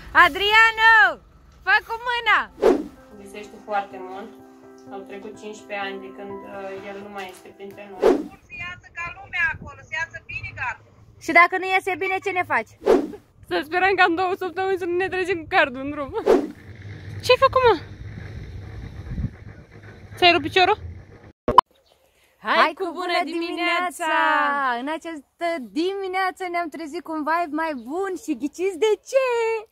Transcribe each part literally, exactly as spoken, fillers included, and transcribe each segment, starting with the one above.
Adriano! Fă cu mâna! Visește foarte mult. Au trecut cincisprezece ani de când uh, el nu mai este printre noi. Să iasă ca lumea acolo, să iasă bine gardul. Și dacă nu iese bine, ce ne faci? Să sperăm ca în două săptămâni să nu ne trezim cu cardul în drum. Ce-ai făcut, mă? Ți-ai rupt piciorul? Hai, Hai cu bună dimineața! dimineața! În această dimineață ne-am trezit cu un vibe mai bun și ghiciți de ce?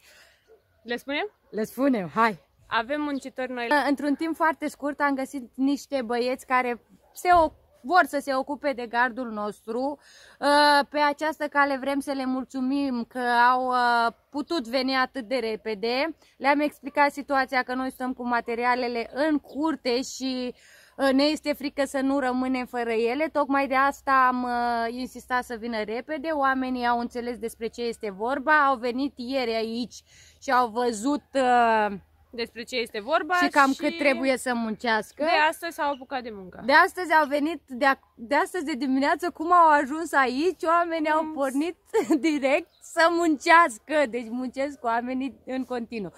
Le spunem? Le spunem, hai! Avem muncitori noi. Într-un timp foarte scurt am găsit niște băieți care se vor să se ocupe de gardul nostru. Pe această cale vrem să le mulțumim că au putut veni atât de repede. Le-am explicat situația că noi stăm cu materialele în curte și ne este frică să nu rămânem fără ele. Tocmai de asta am insistat să vină repede. Oamenii au înțeles despre ce este vorba. Au venit ieri aici și au văzut despre ce este vorba și cam și cât trebuie să muncească. De astăzi s-au apucat de muncă. De astăzi au venit, de, a, de astăzi de dimineață, cum au ajuns aici, oamenii mm. au pornit direct să muncească. Deci muncesc oamenii în continuu.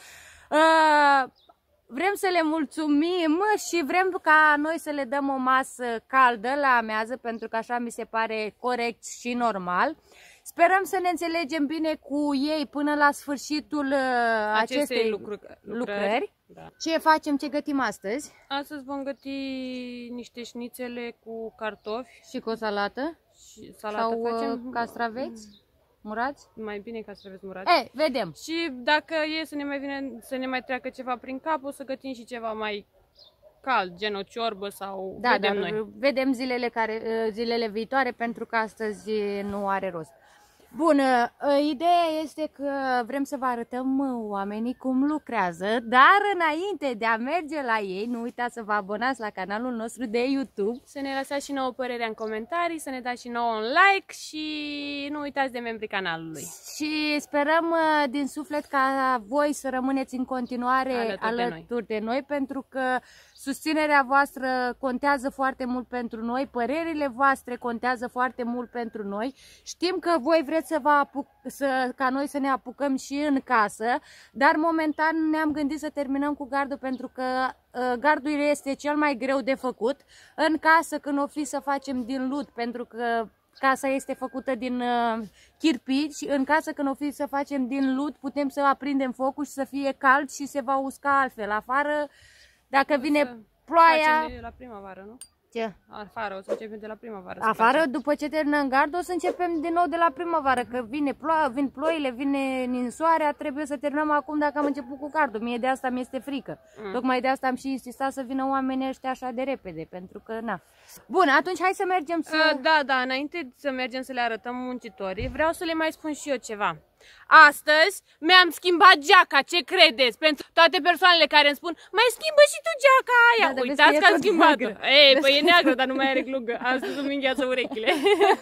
Uh, vrem să le mulțumim și vrem ca noi să le dăm o masă caldă la amiază, pentru că așa mi se pare corect și normal. Sperăm să ne înțelegem bine cu ei până la sfârșitul acestei, acestei lucru, lucrări. lucrări. Da. Ce facem, ce gătim astăzi? Astăzi vom găti niște șnițele cu cartofi. Și cu o salată? Și salată sau facem. Castraveți murați? Mai bine castraveți murați. E, vedem. Și dacă e să ne mai vine, să ne mai treacă ceva prin cap, o să gătim și ceva mai cald, gen o ciorbă sau da, vedem dar noi. Vedem zilele, care, zilele viitoare, pentru că astăzi nu are rost. Bun, ideea este că vrem să vă arătăm oamenii cum lucrează, dar înainte de a merge la ei, nu uitați să vă abonați la canalul nostru de YouTube. Să ne lăsați și nouă părerea în comentarii, să ne dați și nouă un like și nu uitați de membrii canalului. Și sperăm din suflet ca voi să rămâneți în continuare alături, alături de, noi. de noi, pentru că susținerea voastră contează foarte mult pentru noi, părerile voastre contează foarte mult pentru noi. Știm că voi vreți să vă apuc, să, ca noi să ne apucăm și în casă, dar momentan ne-am gândit să terminăm cu gardul, pentru că uh, gardul este cel mai greu de făcut. În casă, când o fi să facem din lut, pentru că casa este făcută din uh, chirpici, în casă când o fi să facem din lut, putem să aprindem focul și să fie cald și se va usca altfel. Afară, dacă vine ploaia... Facem la primăvară, nu? Ce? Afară, o să începem de la primăvară. Afară, după ce terminăm gardul, o să începem din nou de la primăvară, că vine ploaia, vin ploile, vine ninsoarea, trebuie să terminăm acum dacă am început cu gardul. Mie de asta mi este frică. Mm. Tocmai de asta am și insistat să vină oamenii ăștia așa de repede, pentru că, na. Bun, atunci hai să mergem să... Uh, da, da, înainte să mergem să le arătăm muncitorii, vreau să le mai spun și eu ceva. Astăzi mi-am schimbat geaca, ce credeți? Pentru toate persoanele care îmi spun, mai schimbă și tu geaca aia. Da, uitați că am schimbat-o. Ei, păi e neagră, dar nu mai are glugă. Astăzi îmi îngheață urechile.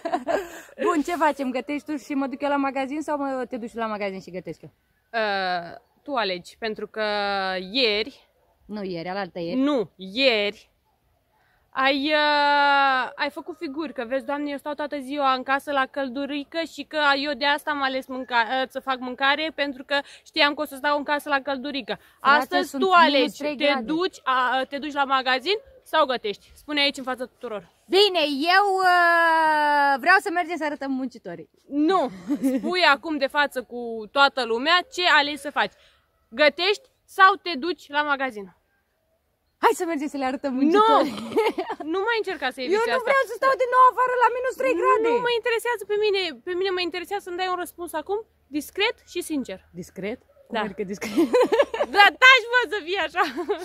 Bun, ce facem? Gătești tu și mă duc eu la magazin sau mă, te duci la magazin și gătesc eu? Uh, tu alegi, pentru că ieri... Nu ieri, alaltă ieri. Nu, ieri... Ai, uh, ai făcut figuri, că vezi, Doamne, eu stau toată ziua în casă la căldurică și că eu de asta am ales mânca, uh, să fac mâncare, pentru că știam că o să stau în casă la căldurică. Astăzi tu alegi, te duci, a, te duci la magazin sau gătești? Spune aici în fața tuturor. Bine, eu uh, vreau să mergem să arătăm muncitorii. Nu, spui acum de față cu toată lumea ce alegi să faci. Gătești sau te duci la magazin? Hai să mergem să le arătăm muncitorii. Nu, nu mai încerca să eviți asta. Eu nu vreau să stau din nou afară la minus trei grade. Nu mă interesează pe mine. Pe mine mă interesează să-mi dai un răspuns acum, discret și sincer. Discret? Cum da. Adică discret? Da, taci, mă, să fie așa.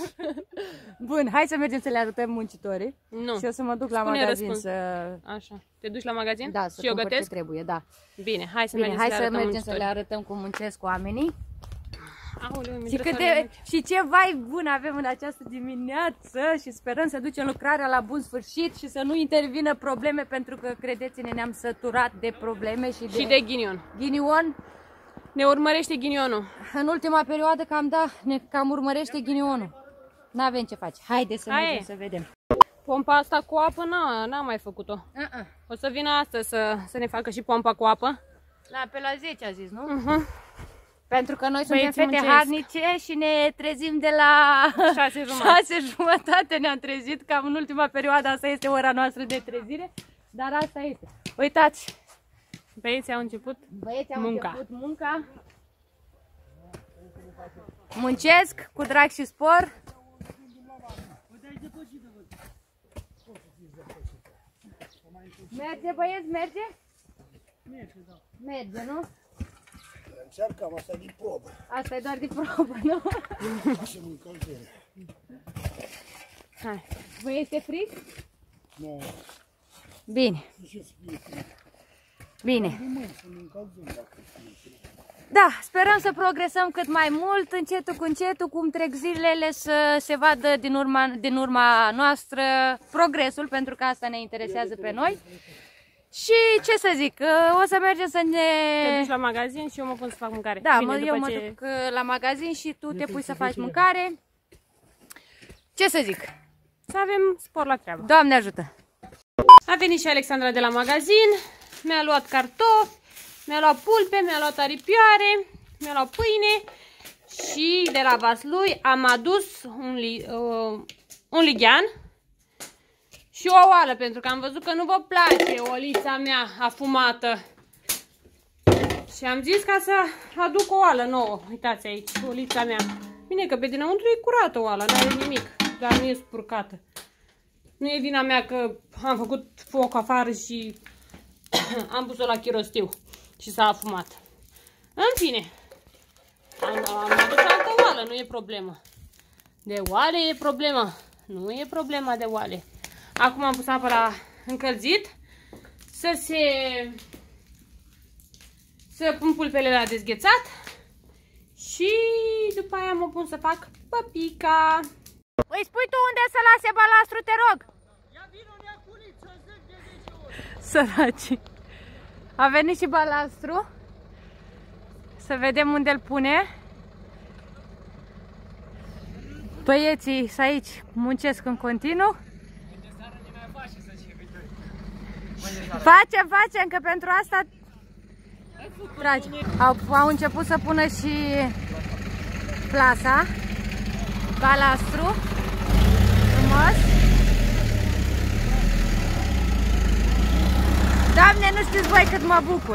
Bun, hai să mergem să le arătăm muncitorii. Nu. Și eu să mă duc la Spune magazin răspuns. să... Așa. Te duci la magazin? Da, să și eu gătesc? ce trebuie, da. Bine, hai să Bine, mergem, hai să, să, le mergem să le arătăm cum muncesc oamenii. Aoleu, și, câte, și ce vai bun avem în această dimineață și sperăm să ducem lucrarea la bun sfârșit și să nu intervină probleme, pentru că, credeți-ne, ne-am săturat de probleme și de, și de ghinion. Ghinion. Ne urmărește ghinionul. În ultima perioadă cam da, ne cam urmărește ghinionul. N-avem ce face. Haide să Hai. mergem să vedem. Pompa asta cu apă n-am mai făcut-o. Uh -uh. O să vină astăzi să, să ne facă și pompa cu apă. La, pe la zece a zis, nu? Uh -huh. Pentru că noi suntem fete harnice și ne trezim de la șase jumătate. șase jumătate ne-am trezit, cam în ultima perioadă asta este ora noastră de trezire, dar asta este. Uitați! Băieții au început Băieții au munca. început munca. Muncesc cu drag și spor. Merge, băieți, merge? Merge, da. Merge, nu? Încercăm, asta e din probă. Asta e doar de probă, nu? Facem încălzire. Hai. Vă este frig? Nu. Bine. Nu știu să fie frig. Bine. De mâini să ne încălzim dacă fie frig. Da, sperăm să progresăm cât mai mult, încetul cu încetul, cum trec zilele, să se vadă din urma, din urma noastră progresul, pentru că asta ne interesează pe noi. Și ce să zic, o să mergem să ne... Te duci la magazin și eu mă pun să fac mâncare. Da, Bine, mă, eu mă ce... duc la magazin și tu te pui să faci mâncare. Ce să zic? Să avem spor la treabă. Doamne ajută! A venit și Alexandra de la magazin, mi-a luat cartofi, mi-a luat pulpe, mi-a luat aripioare, mi-a luat pâine și de la Vaslui am adus un, li, uh, un lighean și o oală, pentru că am văzut că nu vă place olița mea afumată. Și am zis ca să aduc o oală nouă. Uitați aici, olița mea. Bine că pe dinăuntru e curată oala, nu are nimic, dar nu e spurcată. Nu e vina mea că am făcut foc afară și am pus-o la chirostiu și s-a afumat. În fine, am, am adus altă oală, nu e problemă. De oale e problema, nu e problema de oale. Acum am pus apă la încălzit să se... să pun pulpele la dezghețat și după aia mă pun să fac păpica. Îi spui tu unde să lase balastru, te rog? Ia vină neaculiță, zic de zece ori. Săraci. A venit și balastru. Să vedem unde îl pune. Băieții aici muncesc în continuu. Facem, facem, că pentru asta dragi, au, au început să pună și plasa, balastru, frumos. Doamne, nu știți voi cât mă bucur.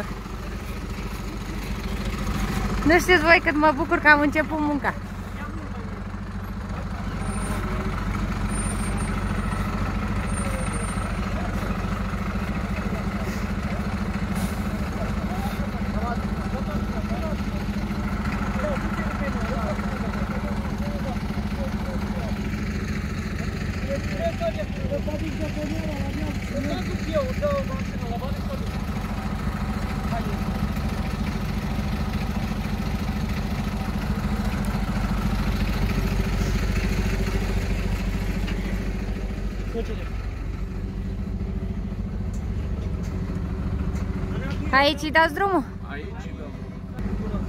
Nu știți voi cât mă bucur că am început munca. Aici îi dați drumul? Aici îi dăm drumul.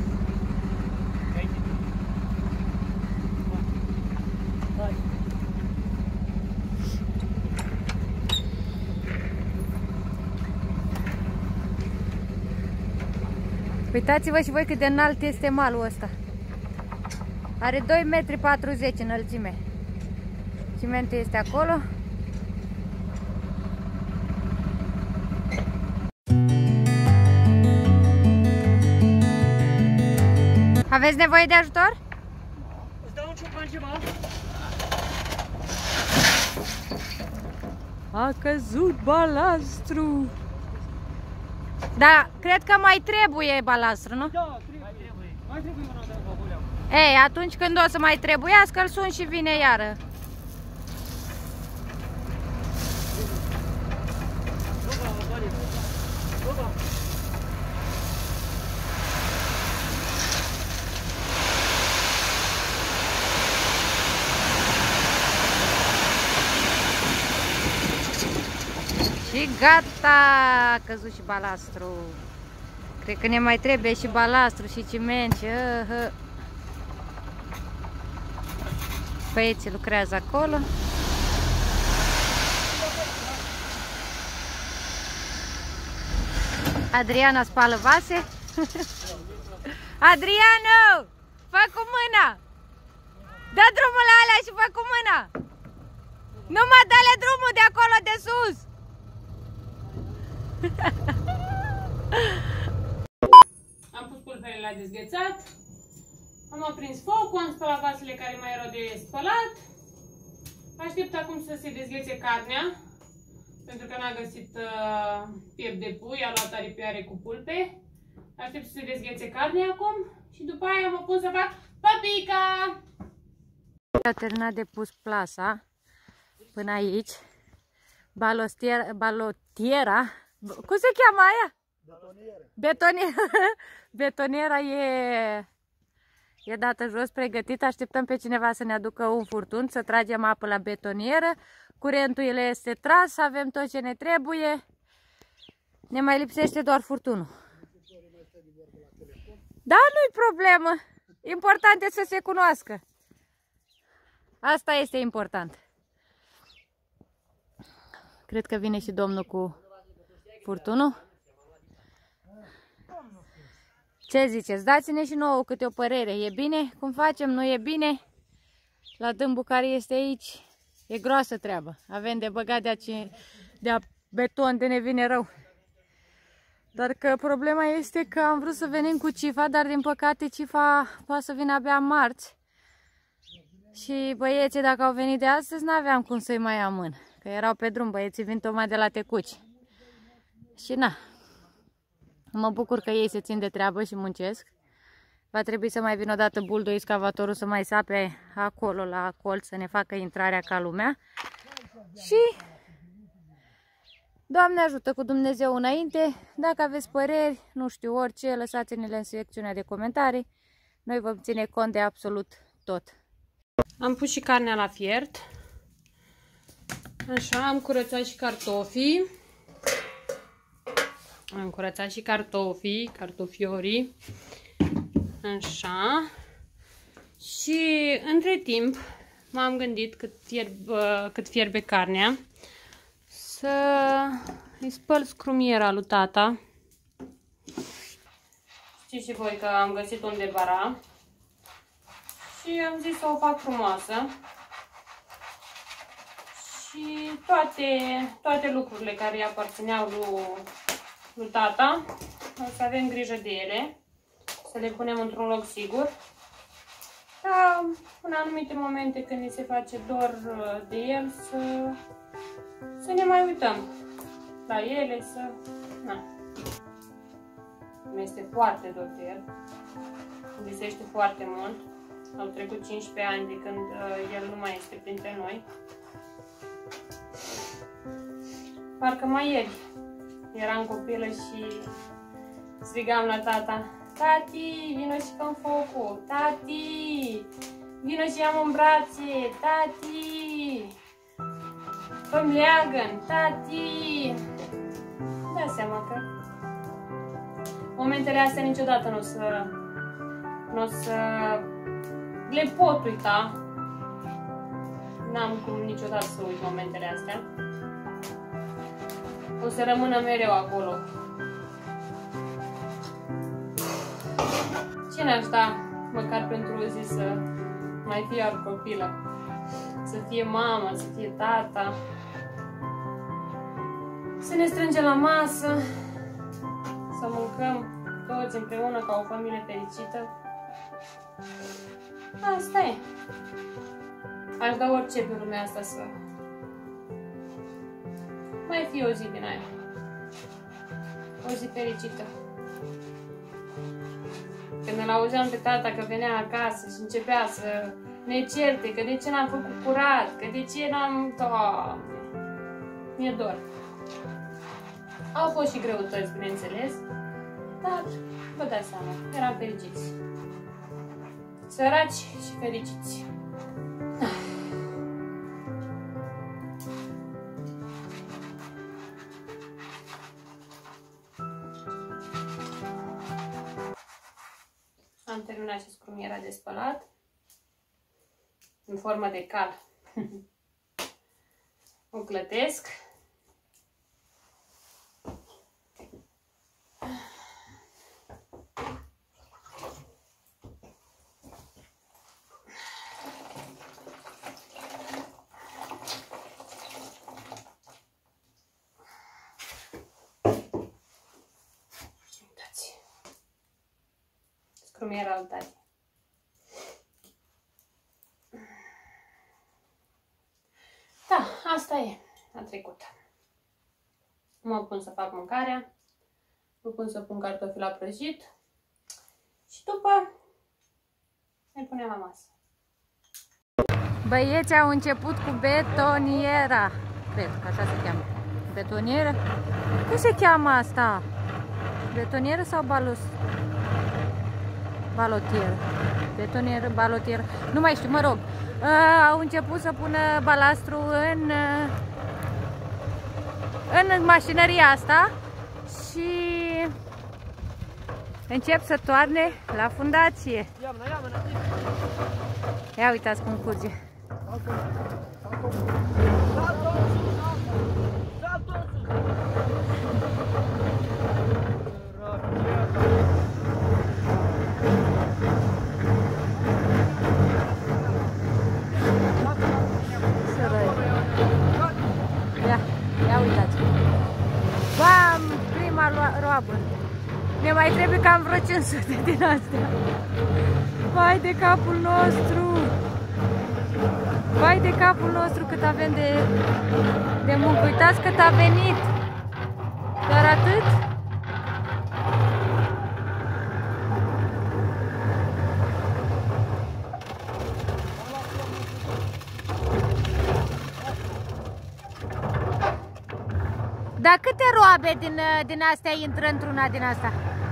Uitați-vă și voi cât de înalt este malul ăsta. Are doi metri patruzeci înălțime. Cimentul este acolo. Aveți nevoie de ajutor? Îți dau un ciocan ceva? A căzut balastru. Da, cred că mai trebuie balastru, nu? Da, trebuie. Mai trebuie una de băbuleau. Ei, atunci când o să mai trebuiască, îl sun și vine iară. Și gata, a căzut și balastru. Cred că ne mai trebuie și balastru și ciment și... Uh, uh. Băieții lucrează acolo. Adriana spală vase. Adriano! Fă cu mâna! Dă drumul la alea și fă cu mâna! Nu mă dă-le drumul de acolo de sus! Am pus pulberele la dezghețat. Am aprins focul, am spălat vasele care mai erau de spălat. Aștept acum să se dezghețe carnea, pentru că n-a găsit uh, piept de pui, a luat aripioare cu pulpe. Aștept să se dezghețe carnea acum și după aia mă pun să fac papica! Am terminat de pus plasa până aici. Balostiera, balotiera, cum se cheamă aia? Betoniera. Betoniera. Betoniera e... E dată jos, pregătită, așteptăm pe cineva să ne aducă un furtun, să tragem apă la betonieră. Curentul ele este tras, avem tot ce ne trebuie. Ne mai lipsește doar furtunul. Da, nu-i problemă. Important este să se cunoască. Asta este important. Cred că vine și domnul cu furtunul. Ce ziceți? Dați-ne și nouă câte o părere. E bine? Cum facem? Nu e bine? La dâmbul care este aici e groasă treabă. Avem de băgat de, ace... de a beton de ne vine rău. Dar că problema este că am vrut să venim cu Cifa, dar din păcate Cifa poate să vină abia marți. Și băieții, dacă au venit de astăzi, n-aveam cum să-i mai amân. Că erau pe drum, băieții vin tocmai de la Tecuci. Și na. Mă bucur că ei se țin de treabă și muncesc. Va trebui să mai vină odată buldoi excavatorul să mai sape acolo la colț să ne facă intrarea ca lumea. Și Doamne ajută, cu Dumnezeu înainte. Dacă aveți păreri, nu știu, orice, lăsați-ne-le în secțiunea de comentarii. Noi vom ține cont de absolut tot. Am pus și carnea la fiert. Așa, am curățat și cartofii. Am curățat și cartofii, cartofiorii. Așa. Și între timp m-am gândit cât fierb, cât fierbe carnea să îi spăl scrumiera lui tata. Știți și voi că am găsit un debara și am zis să o fac frumoasă. Și toate, toate lucrurile care îi aparțineau lui, lui tata, o să avem grijă de ele, să le punem într-un loc sigur. Ca în anumite momente când ni se face dor de el, să, să ne mai uităm la ele, să... Na. Mi este foarte dor de el, îmi visește foarte mult. Au trecut cincisprezece ani de când uh, el nu mai este printre noi. Parcă mai ieri eram copilă și strigam la tata: tati, vino și fă-mi focul, tati, vino și ia-mă în brațe, tati, fă-mi leagăn, tati. Dați seama că momentele astea niciodată nu o să, nu o să le pot uita. N-am cum niciodată să uit momentele astea. O să rămână mereu acolo. Cine ar sta măcar pentru o zi să mai fie o copilă? Să fie mama, să fie tata. Să ne strângem la masă, să mâncăm toți împreună ca o familie fericită. Asta e. Aș da orice pe lumea asta să mai fie o zi din aia. O zi fericită. Când îl auzeam pe tata că venea acasă și începea să ne certe, că de ce n-am făcut curat, că de ce n-am... Doamne, mi-e dor. Au fost și greutăți, bineînțeles, dar vă dați seama, eram fericiți. Săraci și fericiți. Am terminat și scrumiera de spălat în formă de cal. O clătesc. cum era altă. Da, asta e. A trecut. Mă pun să fac mâncarea. Mă pun să pun cartofi la prăjit. Și după ne punem la masă. Băieții au început cu betoniera. Cred că așa se cheamă. Betonieră? Cum se cheamă asta? Betonieră sau balos? Balotieră. Betonieră, balotieră. Nu mai știu, mă rog. Au început să pună balastru în, în mașinăria asta și încep să toarne la fundație. Ia uitați cum curge. Ia, ia uitați. Bam! Prima roabă. Ne mai trebuie cam vreo cinci sute din astea. Vai de capul nostru! Vai de capul nostru cât avem de, de muncă. Uitați cât a venit. Doar atât? Dar câte roabe din, din astea intră într-una din asta?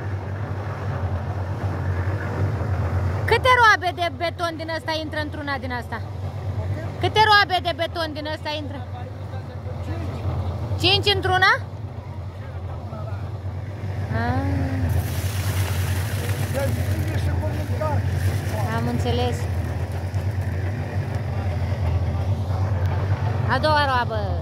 Câte roabe de beton din asta intră într-una din asta? Câte roabe de beton din asta intră? Cinci într-una? Am înțeles. A doua roabă.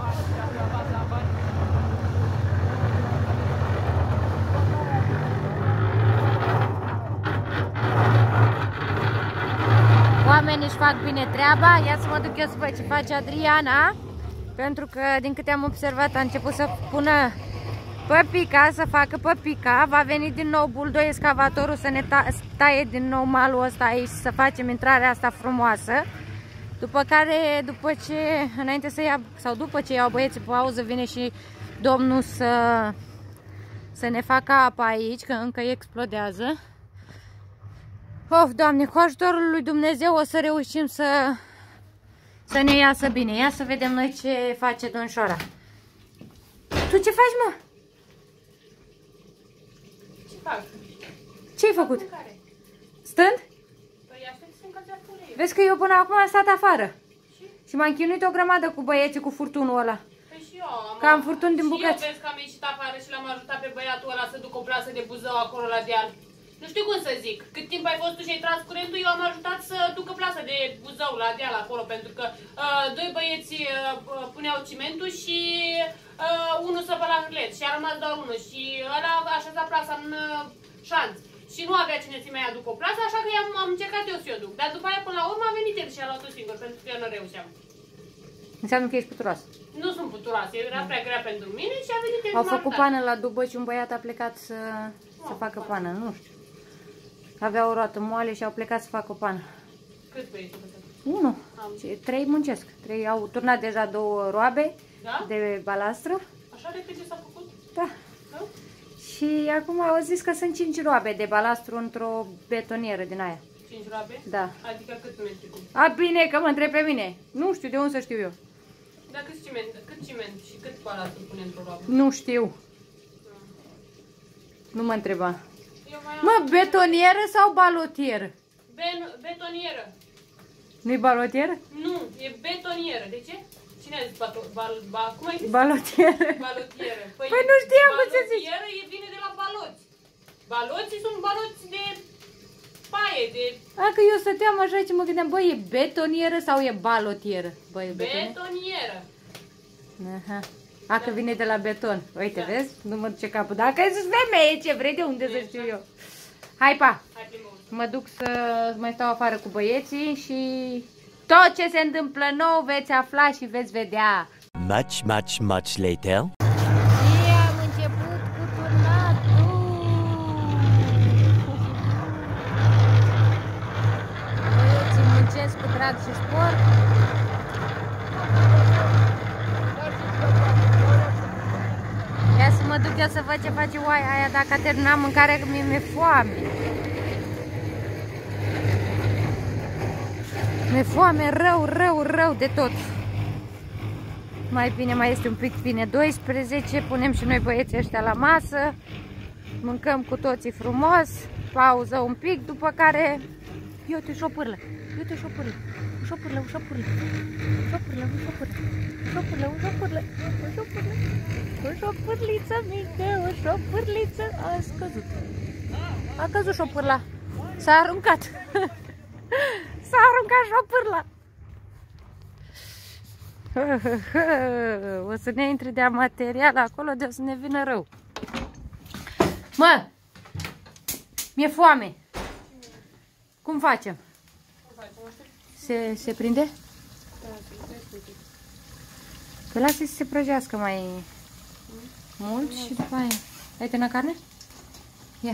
Oamenii își fac bine treaba. Ia să mă duc eu să văd ce face Adriana. Pentru că, din câte am observat, a început să pună păpica, să facă păpica. Va veni din nou buldoi excavatorul să ne taie din nou malul ăsta aici, să facem intrarea asta frumoasă. După care, după ce, înainte să ia, sau după ce iau băieții pauză, vine și domnul să, să ne facă apa aici, că încă explodează. Of, Doamne, cu ajutorul lui Dumnezeu o să reușim să, să ne iasă bine. Ia să vedem noi ce face domnișoara. Tu ce faci, mă? Ce fac? Ce-ai făcut? Stând? Păi aștept să încălzească uleiul. Vezi că eu până acum am stat afară. Și? Și m-am chinuit o grămadă cu băieții, cu furtunul ăla. Păi și eu am... Că am furtun din bucăți. Și eu vezi că am ieșit afară și l-am ajutat pe băiatul ăla să ducă o plasă de buzău acolo la deal. Nu știu cum să zic. Cât timp ai fost tu și ai tras curentul, eu am ajutat să ducă plasă de buzău la deal acolo, pentru că uh, doi băieți uh, puneau cimentul și uh, unul să la hârlet și a rămas doar unul și ăla a așezat plasa în uh, șanț. Și nu avea cine să mai aducă o plasă, așa că am, am încercat eu să o duc. Dar după aia, până la urmă, a venit el și a luat-o singur, pentru că eu nu reușeam. Înseamnă că ești puturoasă. Nu sunt puturoasă, era prea grea pentru mine și a venit el. Au făcut pană la dubă și un băiat a plecat să, să facă pană, nu știu. Avea o roată moale și au plecat să facă o pană. Câți băieți au plecat? Unu. Trei muncesc. Trei au turnat deja două roabe, da? De balastră. Așa repede s-a făcut? Da. Da. Și acum au zis că sunt cinci roabe de balastru într-o betonieră din aia. Cinci roabe? Da. Adică cât metri cu? A, bine că mă întreb pe mine. Nu știu, de unde să știu eu. Dar cât ciment, cât ciment și cât balastru pune într-o roabă? Nu știu. Da. Nu mă întreba. Am... Mă, betonieră sau balotieră? Ben, betonieră. Nu-i balotieră? Nu, e betonieră. De ce? Cine a zis bato, bal, ba, cum ai zis? Balotieră. Balotieră. Păi, păi nu știam cum să zici. Balotieră e vine de la baloți. Baloții sunt baloți de paie, de... A, că eu stăteam așa și mă gândeam, băi, e betonieră sau e balotieră? Bă, e betonieră. Aha. A, că vine de la beton. Uite, da. Vezi? Nu mă duce capul. Dacă ai zis femeie, ce vrei, de unde să știu eu? Hai, pa! Hai, mă duc să mai stau afară cu băieții și tot ce se întâmplă nou veți afla și veți vedea. Much, much, much later. Și am început cu turnatul. eu să văd ce face oaia aia dacă a terminat mâncarea, că mie mi-e foame. Mi-e foame rău, rău, rău de tot. Mai bine mai este un pic bine douăsprezece, punem și noi băieții ăștia la masă. Mâncăm cu toții frumos, pauză un pic, după care... Iute șopârlă, iute șopârlă, șopârlă, șopârlă, șopârlă, șopârlă, șopârlă, șopârlă, șopârlă, o șopârliță mică, o șopârliță, a scăzut. A căzut șopârla, s-a aruncat, s-a aruncat șopârla. O să ne intri de material acolo, de o să ne vină rău. Mă, mi-e foame. Cum facem? Se, se prinde? Că lasă să se prăjească mai mult și după aia. Ai tăiat carne? Ia.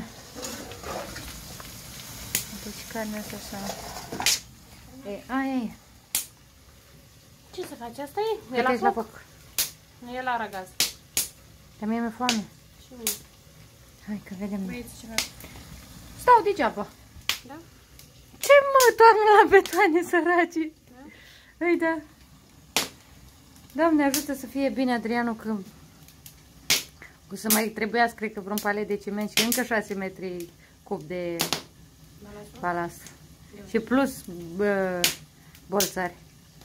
Deci carnea asta să... E, aia e. Ce să faci? Asta e? E la foc? La foc. Nu e la aragaz. Dar mie mi-e foame. Și mie. Hai că vedem. Băieți, ceva. Stau degeaba. Da? Ce mă, Doamne, la betoane, săraci? Da? Ei, da. Doamne, ajută să fie bine, Adrianu, că o să mai trebuiască, cred că, vreun palet de ciment și încă șase metri cub de balast. Și plus bă, bolțari.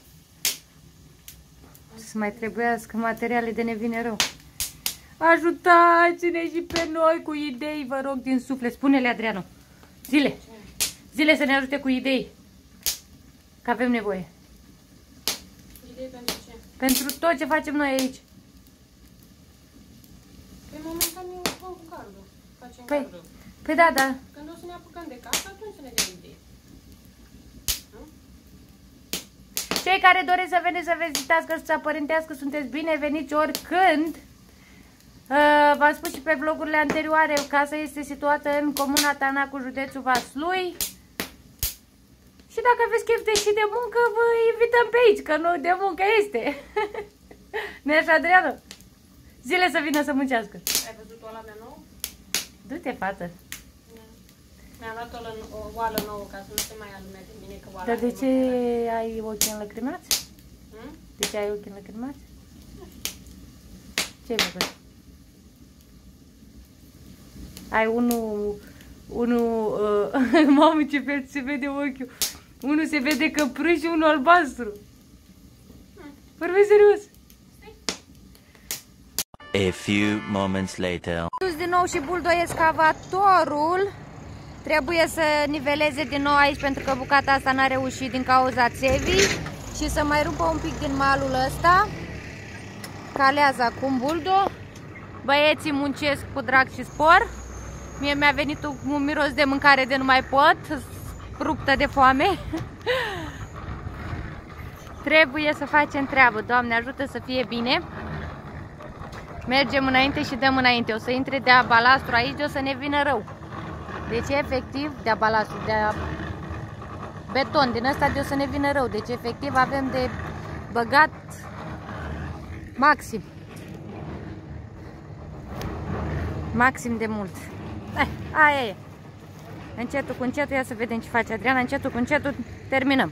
Să mai trebuiască materiale de ne vine rău. Ajutați-ne și pe noi cu idei, vă rog, din suflet. Spune-le, Adrianu. Zile. Zile să ne ajute cu idei. Că avem nevoie. Idei pentru ce? Pentru tot ce facem noi aici. Pe momentan eu fac cu gardul. Facem Păi, gardul. păi da, da. Când o să ne apucăm de casă, atunci să ne dea idei. Cei care doresc să veniți să vizitați Căsuța Părintească, sunteți bineveniți oricând. Uh, V-am spus și pe vlogurile anterioare, casa este situată în comuna Tanacu, județul Vaslui. Și dacă aveți chef de și de muncă, vă invităm pe aici, că nu de muncă este. Nu-i așa, Adrianu? Zile să vină să muncească. Ai văzut o lamea nouă? Du-te, fată. Mi-am luat o, o oală nouă ca să nu se mai alume de mine, că oala. Dar de ce ai ochii înlăcrimați? Hmm? De ce ai ochii înlăcrimați? Ce ai făcut? Ai unul, unul, uh, mamă ce fel se vede ochiul. Unul se vede căprâș și unul albastru. Vorbesc serios. A few moments later. Dus din nou și buldoi excavatorul. Trebuie să niveleze din nou aici pentru că bucata asta n-a reușit din cauza țevii. Și să mai rupă un pic din malul ăsta. Calează acum buldo. Băieții muncesc cu drag și spor. Mie mi-a venit un miros de mâncare de nu mai pot, ruptă de foame. Trebuie să facem treabă, Doamne ajută să fie bine. Mergem înainte și dăm înainte. O să intre de balastru aici, de o să ne vină rău. Deci efectiv, de balastru, de beton din ăsta, de o să ne vină rău. Deci efectiv avem de băgat maxim. Maxim de mult. Eh, aia e. Încetul cu încetul, ia să vedem ce face Adriana. Încetul cu încetul terminăm.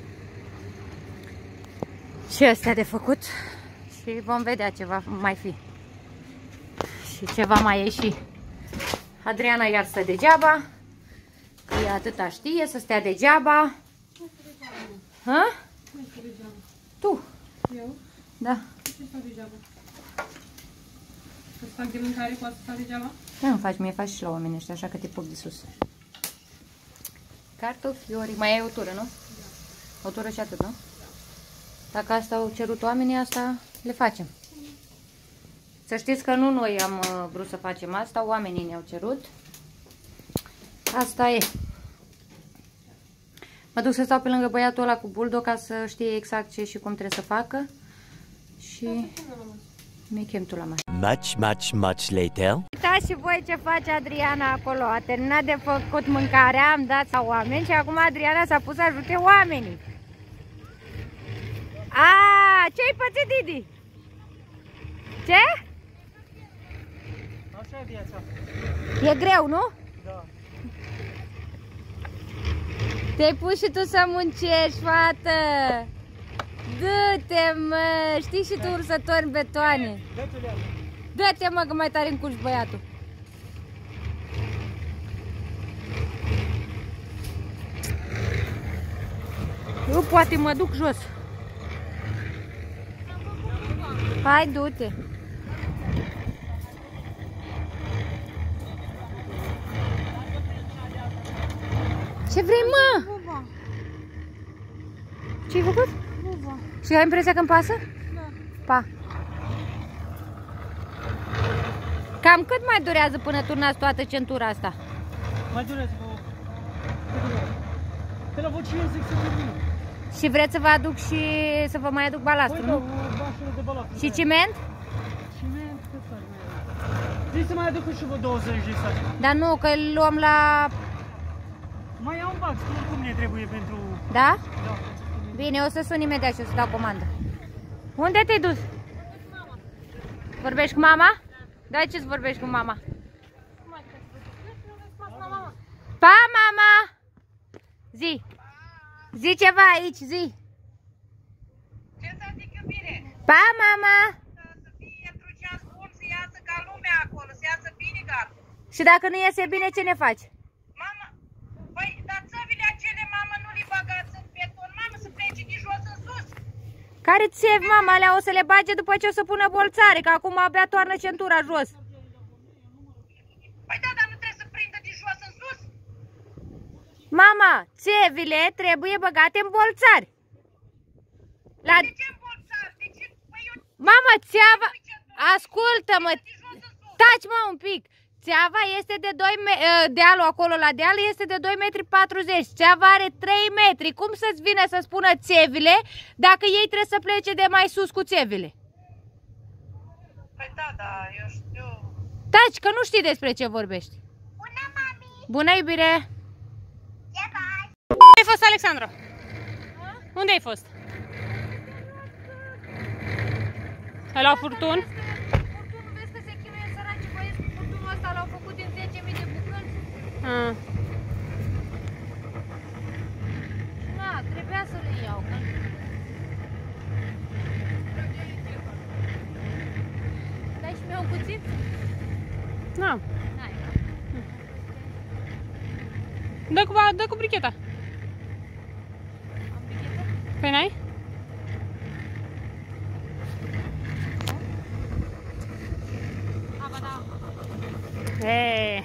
Și astea de făcut. Și vom vedea ce va mai fi. Și ce va mai ieși. Adriana iar stă degeaba. Că ea atâta știe să stea degeaba. Ha? Tu. Eu? Da. Ce stau degeaba? Să fac de mâncare, poate să stau degeaba? Da, îmi faci, mie faci și la oamenii ăștia, așa că te pup de sus. Cartofi, fiori, mai ai o tură, nu? Da. O tură și atât, nu? Da. Dacă asta au cerut oamenii, asta le facem. Să știți că nu noi am vrut să facem asta, oamenii ne-au cerut. Asta e. Mă duc să stau pe lângă băiatul ăla cu buldo ca să știe exact ce și cum trebuie să facă. Și mi chem tu la mai. Much, much, much later. Uitați și voi ce face Adriana acolo. A terminat de făcut mâncarea, am dat la oameni și acum Adriana s-a pus să ajute oamenii. A, ce-ai pățit, Didi? Ce? Așa Așa e viața. E greu, nu? Da. Te-ai pus și tu să muncești, fată! Dă-te, mă! Știi și tu ursători în betoane. Dă-te leagă. Dă-te, mă, că mai tare încurci băiatul. Eu poate mă duc jos. Hai, du-te. Ce vrei, mă? Buba. Ce-ai făcut? Buba. Și ai impresia că îmi pasă? Da. Pa. Cam cât mai durează până turnați toată centura asta? Mai durează vă. Pe la voce zic să termină. Și vreți să vă aduc și să vă mai aduc balastul, Păi da, nu? o bașură de balastru. Și ciment? Ciment, cât faci mai are? Zici să mai aduc și vă douăzeci de saci. Dar nu, că îl luăm la... Mai iau un bax, că oricum ne trebuie pentru... Da? Da. Bine, o să sun imediat și o să dau comandă. Unde te-ai dus? Vorbești cu mama? Da, ce-ți vorbești cu mama? Pa, mama! Zi! Zi ceva aici, zi! Ce să zic, iubire? Pa, mama! Să fie într-un ceas bun, să iasă ca lumea acolo, să iasă bine, gata. Și dacă nu iese bine, ce ne faci? Mama, păi, dar țăvile acele, mamă, nu le băgați în beton, mamă, să plece de jos în sus. Care țevi, mama, alea o să le bage după ce o să pună bolțare, că acum abia toarnă centura jos. Păi da, dar nu trebuie să prindă de jos în sus? Mama, țevile trebuie băgate în bolțari. La... De ce în bolțar? De ce? Păi eu... Mama, țeava... Ascultă-mă! De jos în sus. Taci, mă, un pic! Țeava este de doi metri, dealul acolo la deal este de doi metri patruzeci. Țeava are trei metri. Cum să-ți vină să spună țevile dacă ei trebuie să plece de mai sus cu țevile? Păi da, da, eu știu. Taci, că nu știi despre ce vorbești. Bună, mami! Bună, iubire! Ce faci? Unde ai fost, Alexandra? Unde ai fost? Ai luat furtun? Furtunul, vezi că se chinuie săraci băieți cu furtunul ăsta, l-au făcut din zece mii de bucăți. Ah. Na, trebuia să le iau. Că... Dai și mie un cuțit? Da. N-ai. Dă cu, dă cu bricheta. Am brichetă? Păi n-ai? Aba, da. Eee.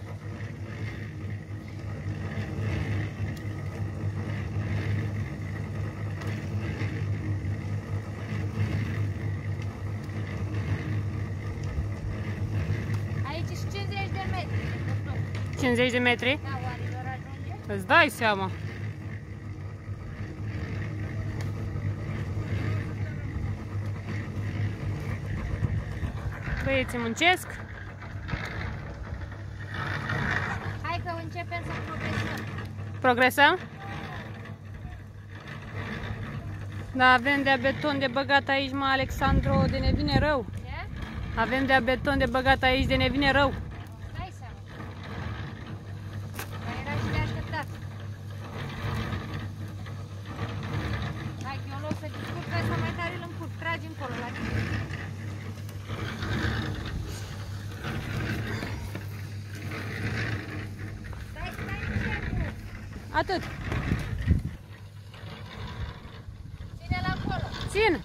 Aici și cincizeci de metri. cincizeci de metri? Da, oare doar ajunge? Îți dai seama. Băieții muncesc. Hai că începem să progresăm. Progresăm? Da, avem de-a beton de băgat aici, mă, Alexandru, de ne vine rău. Ce? Avem de-a beton de băgat aici, de ne vine rău. Dai seama. Mai era și de așteptat. Hai că eu loc să discut, că ăsta mai tare îl încurc. Tragi încolo la tine. Stai, stai încetul. Atât. Ține-l acolo. Țin.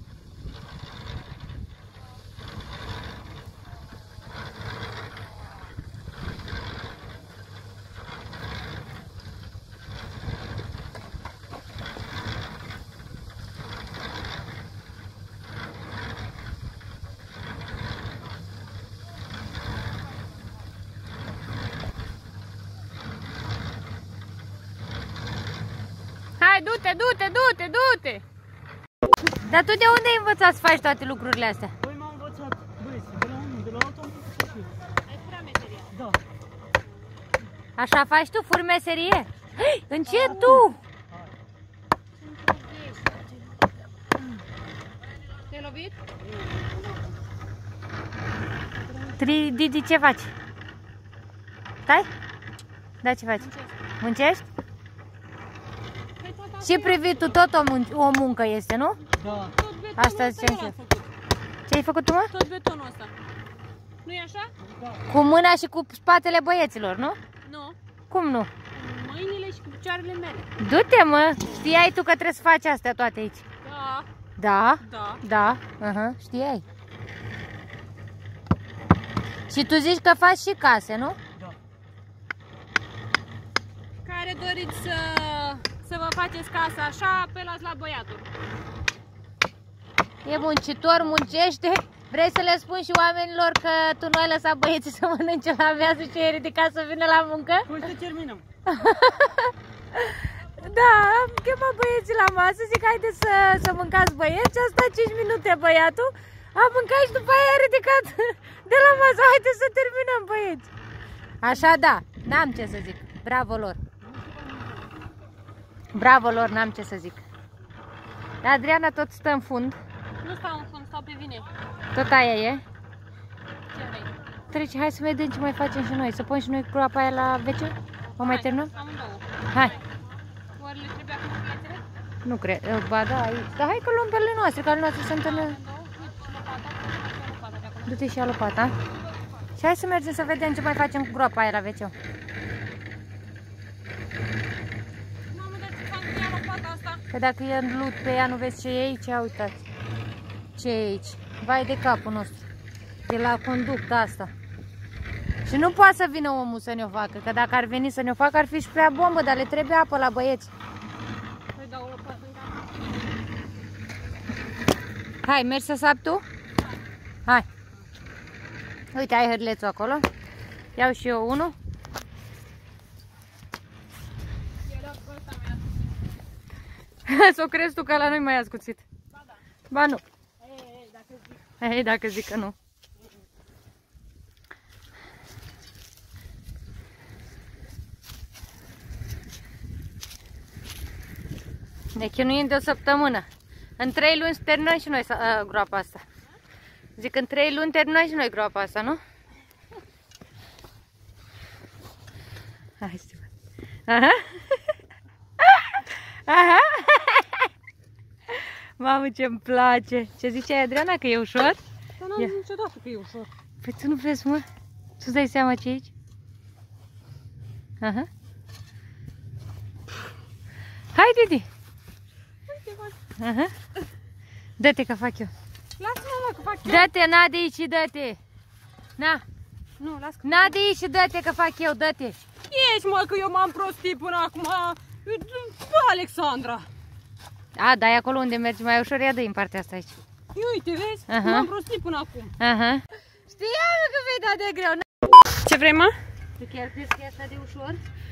Hai, du-te, du-te, du-te, du-te! Dar tu de unde ai învățat să faci toate lucrurile astea? Păi m-am învățat, băieți, de la unul, de la altul am făcut și eu. Ai furat meseria. Da. Așa faci tu, furi meserie? Încet tu! Te-ai lovit? Tri, Didi, ce faci? Stai? Da, ce faci? Muncești? Și privitul tot o, mun o muncă este, nu? Da. Asta zicem și eu. Ce ai făcut tu, mă? Tot betonul ăsta. Nu-i așa? Cu mâna și cu spatele băieților, nu? Nu. Cum nu? Cu mâinile și cu picioarele mele. Du-te, mă! Știai tu că trebuie să faci astea toate aici? Da. Da? Da. Da, uh-huh, știai. Și tu zici că faci și case, nu? Da. Care doriți să, să vă faceți casa așa, apelați la băiatul. E muncitor, muncește. Vrei să le spun și oamenilor că tu nu ai lăsat băieții să mănânce la amiază și ai ridicat să vină la muncă? Cum să terminăm? Da, am chemat băieții la masă, zic haideți să, să mâncați băieți, a stat cinci minute băiatul, a mâncat și după aia a ridicat de la masă, haideți să terminăm băieți. Așa da, n-am ce să zic, bravo lor. Bravo lor, n-am ce să zic. Adriana tot stă în fund. Nu stau în fund, stau pe vine. Tot aia e. Ce vrei? Trece, hai să vedem ce mai facem și noi, să punem și noi groapa aia la W C? O mai terminăm? Amândouă. Hai. Oare le trebuie acum bilețele? Nu cred, ba da, aici. Dar hai că luăm pe ale noastre, că ale noastre sunt în... Du-te și ia lopata. Și hai să mergem să vedem ce mai facem cu groapa aia la W C. Mamă, dar ce fac cu ea lopata asta? Că dacă e în lut pe ea, nu vezi ce e aici? Ia uitați. Ce e aici? Vai de capul nostru. De la conducta asta. Și nu poate să vină omul să ne-o facă, că dacă ar veni să ne-o facă, ar fi și prea bombă, dar le trebuie apă la băieți. Păi dau o lopată în cap. Hai, mergi să sapi tu? Hai. Uite, ai hârlețul acolo. Iau și eu unul. Era cu ăsta mi-a Să o crezi tu că la noi mai ascuțit. Ba da. Ba nu. Ei, ei, dacă zic. Ei, dacă zic că nu. Ne chinuim de o săptămână. În trei luni terminăm și noi uh, groapa asta. Zic, în trei luni terminăm și noi groapa asta, nu? Hai să văd. Aha. Aha. Mamă, ce-mi place. Ce ziceai, Adriana, că e ușor? Dar n-am zis niciodată că e ușor. Păi tu nu vezi, mă? Tu-ți dai seama ce e aici? Aha. Hai, Didi! Aha. Dă-te că fac eu. Lasă-mă, mă, că fac eu. Dă-te, na de aici și dă-te. Na. Nu, las că... Na de aici și dă-te că fac eu, dă-te. Ești, mă, că eu m-am prostit până acum. Alexandra. A, da, e acolo unde mergi mai ușor, ia dă-i în partea asta aici. Uite, vezi? Aha. M-am prostit până acum. Aha. Știam că vei da de greu. Ce vrei, mă? Tu chiar crezi că e asta de ușor?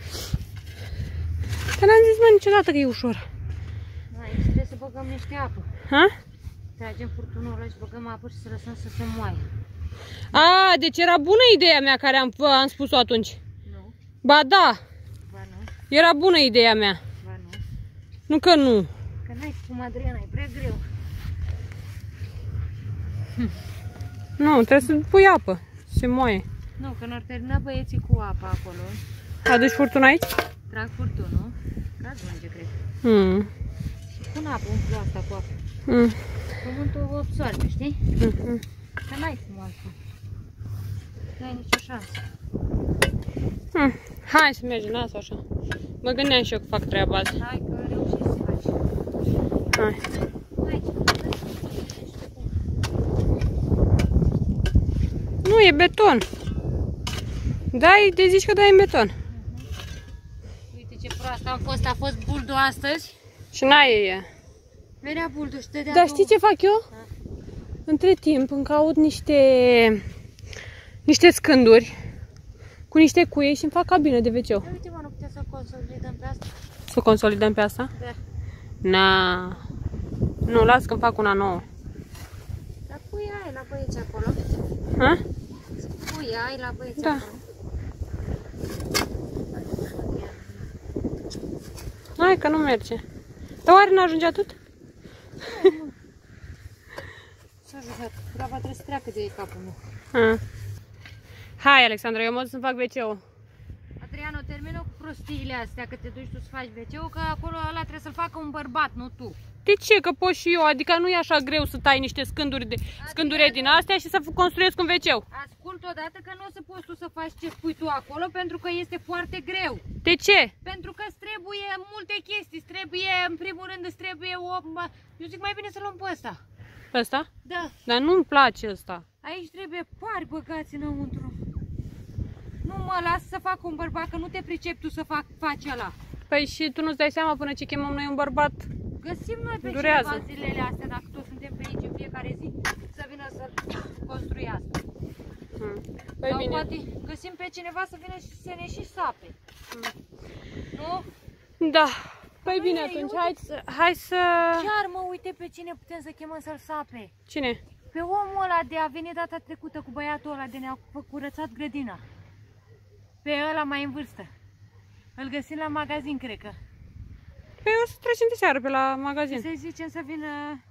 Că n-am zis, mă, niciodată că e ușor. Aici trebuie să băgăm niște apă. Ha? Tragem furtunul ăla și băgăm apă și să lăsăm să se moaie. A, deci era bună ideea mea care am, am spus-o atunci. Nu. Ba da, Ba nu. era bună ideea mea. Ba nu. Nu că nu. Că n-ai cum, Adriana, e prea greu. Nu, trebuie să pui apă. Se moaie. Nu, că n-ar termina băieții cu apa acolo. Aduci furtuna aici? Trag furtunul. Caz unge, cred. Mm. Și pun apă, umplu asta cu apă. Mm. Pământul o absorbe, știi? Mm. Că n-ai cum altfel. N-ai nicio șansă. Mm. Hai să mergem, lasă așa. Mă gândeam și eu că fac treaba asta. Hai că reușești să faci. Hai. Aici. Nu, e beton. Dai, te zici că dai în beton. Uite ce proastă am fost, a fost Buldu astăzi. Și n-ai e. Venea Buldu și dădea Dar două. știi ce fac eu? Ha. Între timp îmi caut niște niște scânduri cu niște cuie și îmi fac cabină de ve ce. Uite, mă, nu putem să consolidăm pe asta? Să o consolidăm pe asta? Da. Na. Nu, las că-mi fac una nouă. Dar cuia ai la băieți acolo. Ha? Cuia ai la băieți Da. acolo. Hai că nu merge. Dar oare n-ajunge atât? S-a jucat. Graba trebuie să treacă de capul meu. Ha. Hai, Alexandra, eu mă duc să-mi fac ve ce-ul. Adriano, termină cu prostiile astea, că te duci tu să faci ve ce-ul, că acolo ăla trebuie să-l facă un bărbat, nu tu. De ce? Că pot și eu, adică nu e așa greu să tai niște scânduri, de, scânduri din astea și să construiesc un ve ce-ul. Ascult odată că nu o să poți tu să faci ce spui tu acolo, pentru că este foarte greu. De ce? Pentru că îți trebuie multe chestii, îți trebuie, în primul rând, îți trebuie o... Eu zic mai bine să luăm pe ăsta. Ăsta? Da. Dar nu-mi place ăsta. Aici trebuie pari băgați înăuntru. Nu mă las să fac un bărbat, că nu te pricepi tu să fac, faci ăla. Păi și tu nu-ți dai seama până ce chemăm noi un bărbat? Găsim noi pe Durează. cineva zilele astea, dacă toți suntem pe aici în fiecare zi, să vină să construiască. Hmm. Păi Sau bine. poate găsim pe cineva să vină și să ne și sape. Hmm. Nu? Da. Păi Păi, bine, eu atunci uite- hai să... Hai să... Chiar mă, uite pe cine putem să chemăm să-l sape. Cine? Pe omul ăla de a venit data trecută cu băiatul ăla de ne-a curățat grădina. Pe ăla mai în vârstă. Îl găsim la magazin, cred că. Păi o să trecem de seară pe la magazin. Să-i zicem să vină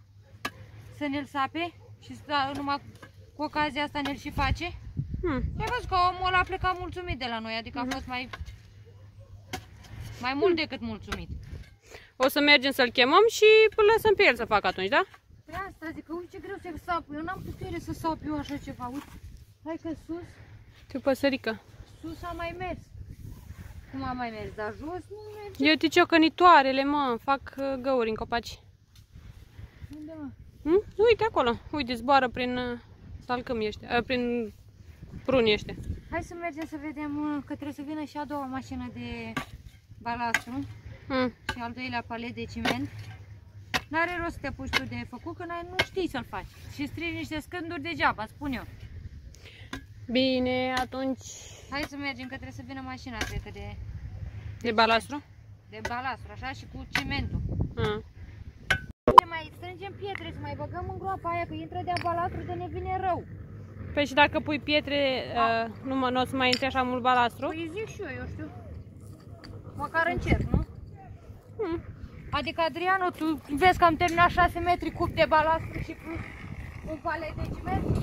să ne-l sape și să, numai cu ocazia asta ne-l și face. Hmm. Ai văzut că omul ăla a plecat mulțumit de la noi, adică a fost mai, mai mult decât mulțumit. O să mergem să-l chemăm și îl lăsăm pe el să facă atunci, da? Pe asta zic că uite ce greu să sap. Eu n-am putere să sap eu așa ceva. Uite, hai că sus, Tu păsărică. sus a mai mers. Cum a mai mers, dar jos nu merge. Eu te ciocănitoarele, mă, fac uh, găuri în copaci. Unde, mă? Hmm? Uite acolo, uite, zboară prin uh, salcâmii ăștia, uh, prin prunii ăștia. Hai să mergem să vedem uh, că trebuie să vină și a doua mașină de balastru Hmm. și al doilea palet de ciment. N-are rost să te apuci tu de făcut, că n-ai- nu știi să-l faci. Și strigi niște scânduri degeaba, spun eu. Bine, atunci Hai să mergem, că trebuie să vină mașina, cred că de, de balastru? de balastru, așa, și cu cimentul. Hmm. Ne mai strângem pietre, să mai băgăm în groapa aia, că intră de-a balastru, de ne vine rău. Păi și dacă pui pietre, uh, nu, mă, nu o să mai intre așa mult balastru? Păi zic și eu, eu știu. Măcar încerc, nu? Hmm. Adică, Adriano, tu vezi că am terminat șase metri cub de balastru și plus un palet de ciment?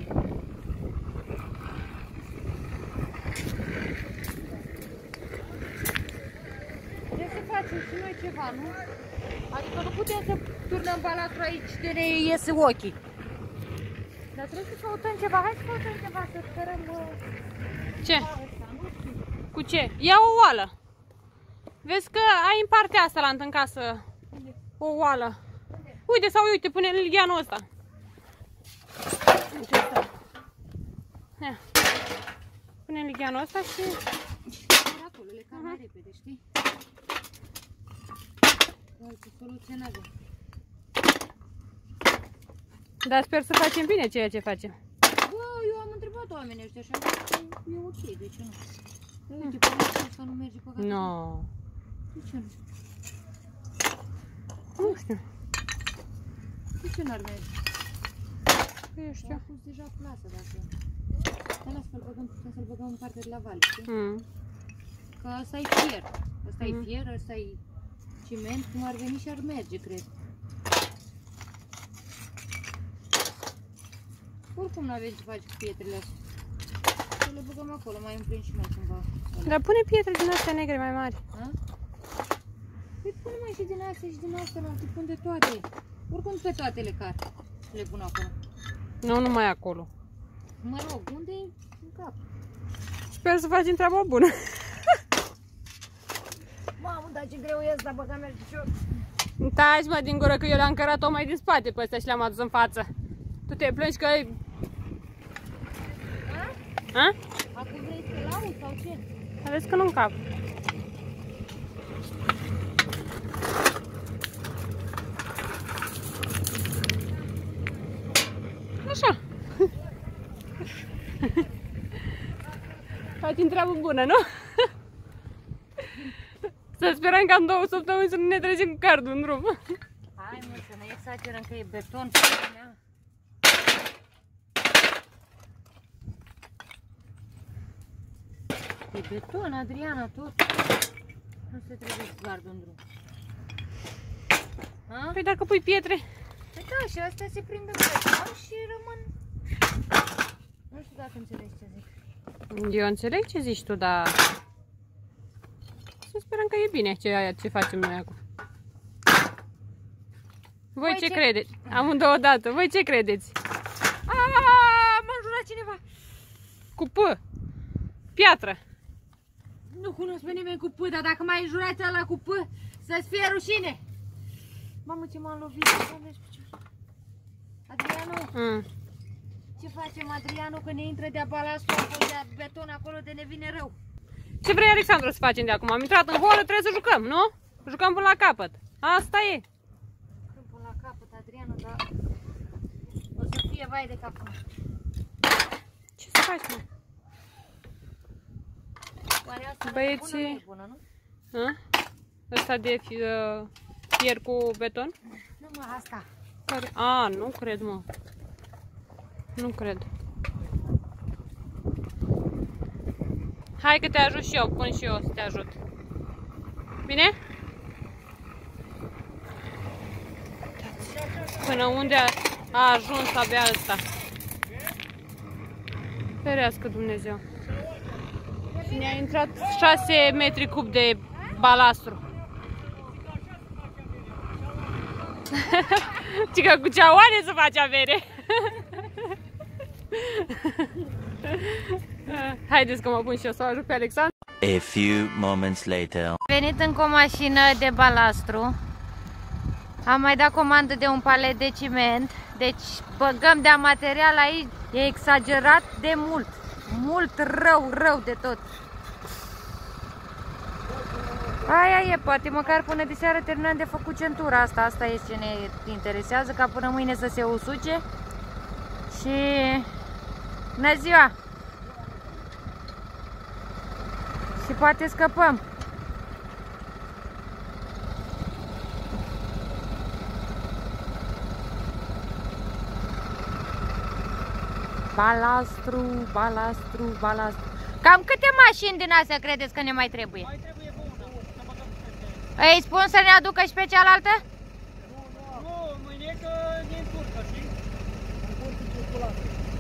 Trebuie să facem și noi ceva, nu? Adică nu putem să turnăm balastru aici de ne iese ochii. Dar trebuie să căutăm ceva. Hai să căutăm ceva, să sperăm uh, Ce? ăsta, nu știu. Cu ce? Ia o oală. Vezi că ai în partea asta la în casă o oală. Uite, sau uite, pune ligheanul ăsta. Uite ăsta. Ia. Pune ligheanul ăsta și... Acolo, le cam mai repede, știi? Doar se soluționează. Dar sper să facem bine ceea ce facem. Bă, eu am întrebat oamenii ăștia și am zis că e ok, de ce nu? Dar uite, până asta nu merge pe gata. No. De ce nu? Nu știu. De ce n-ar merge? Eu Am știu. pus deja plasă, dacă... Dar las că-l băgăm, putem să-l băgăm în partea de la vale, știi? Mm. Că ăsta e fier. Ăsta e Mhm. fier, ăsta e ciment, cum ar veni și ar merge, cred. Oricum n-avem ce face cu pietrele astea. Să le băgăm acolo, mai împlin și mai cumva. Dar pune pietre din astea negre mai mari. A? Păi pune mai și din astea și din astea, la te pun de toate. Oricum pe toate le car. Le pun acolo. Nu, numai acolo. Mă rog, unde e în cap? Sper să facem treaba bună. Mamă, dar ce greu e asta, băga merge și eu. Taci, mă, din gură, că eu le-am cărat-o mai din spate pe astea și le-am adus în față. Tu te plângi că... A? Acum vrei să lauzi sau ce? Vezi că nu-mi cap. Așa. Facem treabă bună, nu? Să sperăm că în două săptămâni să nu ne trecem cu cardul în drum. Hai mă, să ne exagerăm că e beton. E beton, Adriana, tot. Nu se trebuie să gardul în drum. A? Păi dacă pui pietre... Păi da, și astea se prind în beton și rămân... Nu știu dacă înțelegi ce zic. Eu înțeleg ce zici tu, dar să sperăm că e bine ce, ce facem noi acum. Voi, Voi ce, ce credeți? Amândouă dată. Voi ce credeți? Aaaa, m-a înjurat cineva. Cu P. Piatră. Nu cunosc pe nimeni cu P, dar dacă mai înjurați ăla cu P, să-ți fie rușine. Mamă, ce m-am lovit. Adriano, mm. ce facem, Adriano, că ne intră de-a balastul acolo, de-a beton acolo, de ne vine rău? Ce vrei, Alexandru, să facem de acum? Am intrat în horă, trebuie să jucăm, nu? Jucăm până la capăt. Asta e. Jucăm până la capăt, Adriano, dar o să fie vai de capul. Ce să faci, mă? Băieții... bună, nu? Ăsta de uh, fier cu beton? Nu, mă, asta. Care? A, nu cred, mă. Nu cred. Hai că te ajut și eu, pun și eu să te ajut. Bine? Până unde a, a ajuns abia ăsta. Ferească Dumnezeu. Și ne-a intrat șase metri cub de balastru. Cică cu ceaoane să faci avere. Haideți că mă pun și eu să o ajut pe Alexandru. A few moments later. Am venit încă o mașină de balastru. Am mai dat comandă de un palet de ciment. Deci băgăm de material aici. E exagerat de mult. Mult rău, rău de tot. Aia e, poate măcar până de seară terminăm de făcut centura asta. Asta e ce ne interesează, ca până mâine să se usuce. Și... bună ziua! Și poate scăpăm. Balastru, balastru, balastru. Cam câte mașini din astea credeți că ne mai trebuie? Mai trebuie una. Îi spun să ne aducă și pe cealaltă? Nu, nu, nu, mâine că ne încurcă, știi? Încurcă circulată.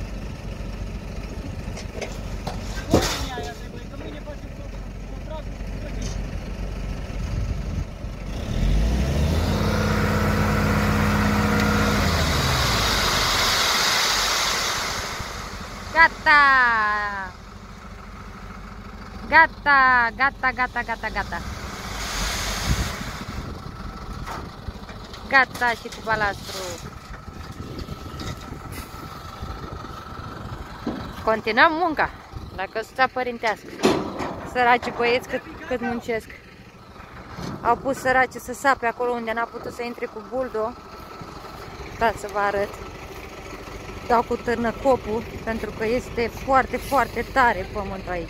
Oricine aia trebuie, că mâine facem contractul cu plătit. Gata! Gata, gata, gata, gata, gata. Gata și cu balastru. Continuăm munca, la căsuța părintească. Săraci băieți cât, cât muncesc. Au pus săraci să sape acolo unde n-a putut să intre cu buldo. Dați să vă arăt. Dau cu târnăcopul pentru că este foarte, foarte tare pământul aici.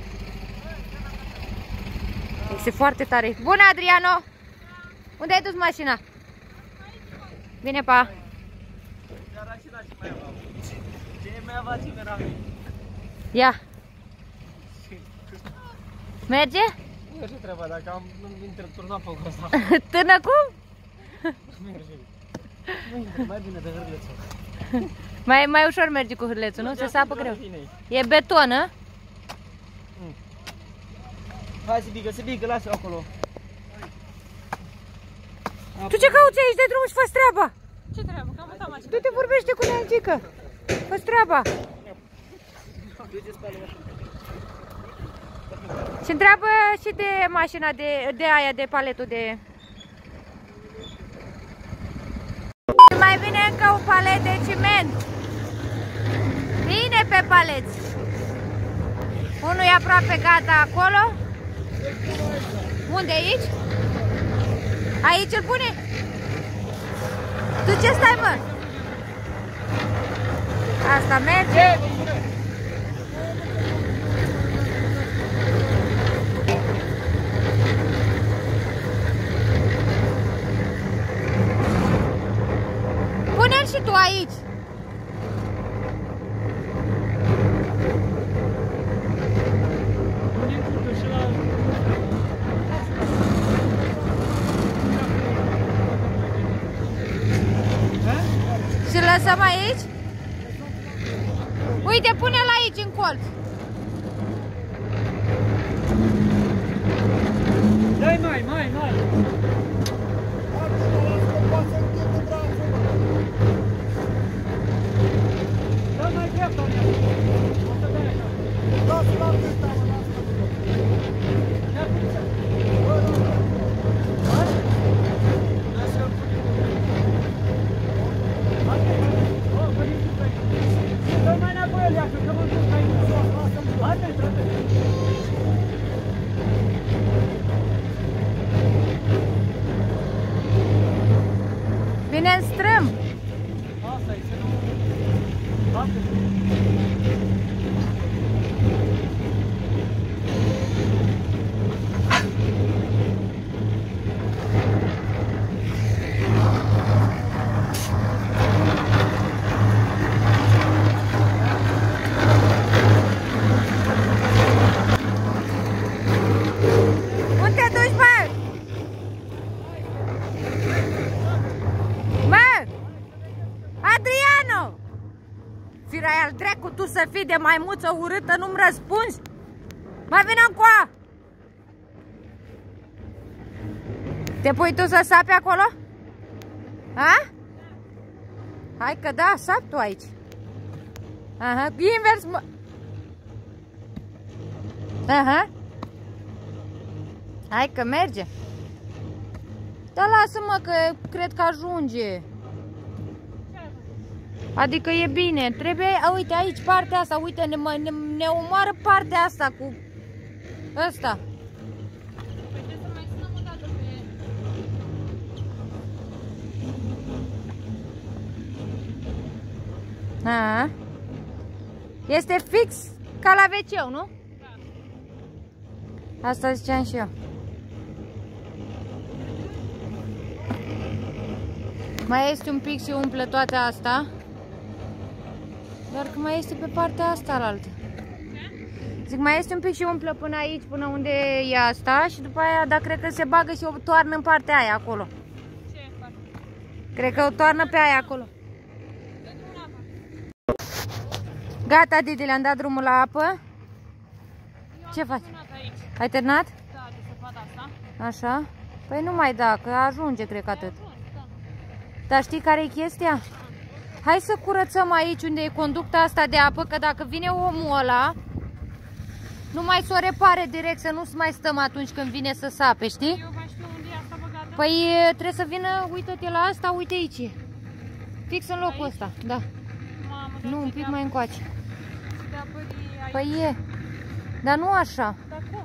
Este foarte tare. Bună, Adriano! Unde ai dus mașina? Bine, pa! Ia! Merge? Nu ce treaba, dacă am turnat pe ăsta. Târnă cum? Merge. Mai bine de hârlețul. Mai, mai ușor merge cu hârlețul, nu? Se sapă greu. E beton, a? Mm. Hai, Sibică, Sibică, lasă acolo. Tu ce cauți aici? Dai drumul și fă-ți treaba. Ce treabă? Că am mutat mașina. Tu te vorbește cu neancică. Fă-ți treaba. Și întreabă și de mașina de, de aia, de paletul de... Mai bine încă un palet de ciment. Bine pe paleți. Unul e aproape gata acolo. Unde, aici? Aici îl pune? Tu ce stai, mă? Asta merge. Pune-l și tu aici. Și lăsăm aici? Uite, pune-l aici în colț. Dai mai, mai, mai. Dă mai dreapta, mea. O să dai așa. Lasă la dreapta, mă, lasă la dreapta. Ia puțin. Bă, nu. Hai? Lasă-l puțin. Hai, hai. O, veniți pe aici. Dă mai înapoi, Eliacă, că mă duc aici. Hai, hai, frate. Bine în strâm! Asta e, să nu... Asta e. Unde te duci, bă? Bă! Adriano! Firai al dracu, tu să fii de maimuță urâtă, nu-mi răspunzi? Mai vină încoa! Te pui tu să sapi acolo? Ha? Hai că da, sapi tu aici. Aha, invers, mă. Aha. Hai că merge. Da, lasă-mă că cred că ajunge. Adică e bine. Trebuie, a, uite aici, partea asta, uite, ne, ne, ne omoară partea asta cu ăsta. A, este fix ca la ve ce-ul, nu? Da. Asta ziceam și eu. Mai este un pic și umple toate asta. Doar că mai este pe partea asta alaltă. Zic, mai este un pic și umple până aici, până unde e asta. Și după aia, dar cred că se bagă și o toarnă în partea aia acolo. Ce parte? Cred că o toarnă pe aia acolo. Gata, Didi, le-am dat drumul la apă. Ce faci? Ai terminat? Da, de săpat asta. Așa? Păi nu mai da, că ajunge, cred că atât. Dar știi care e chestia? Hai să curățăm aici unde e conducta asta de apă, că dacă vine omul ăla, nu mai să o repare direct, să nu mai stăm atunci când vine să sape, știi? Eu mai știu unde e asta băgată. Păi trebuie să vină, uite-te la asta, uite aici. Fix în locul ăsta, da. Mamă, Nu, un pic mai încoace. de apării aici. Păi e. Dar nu așa. Dar cum?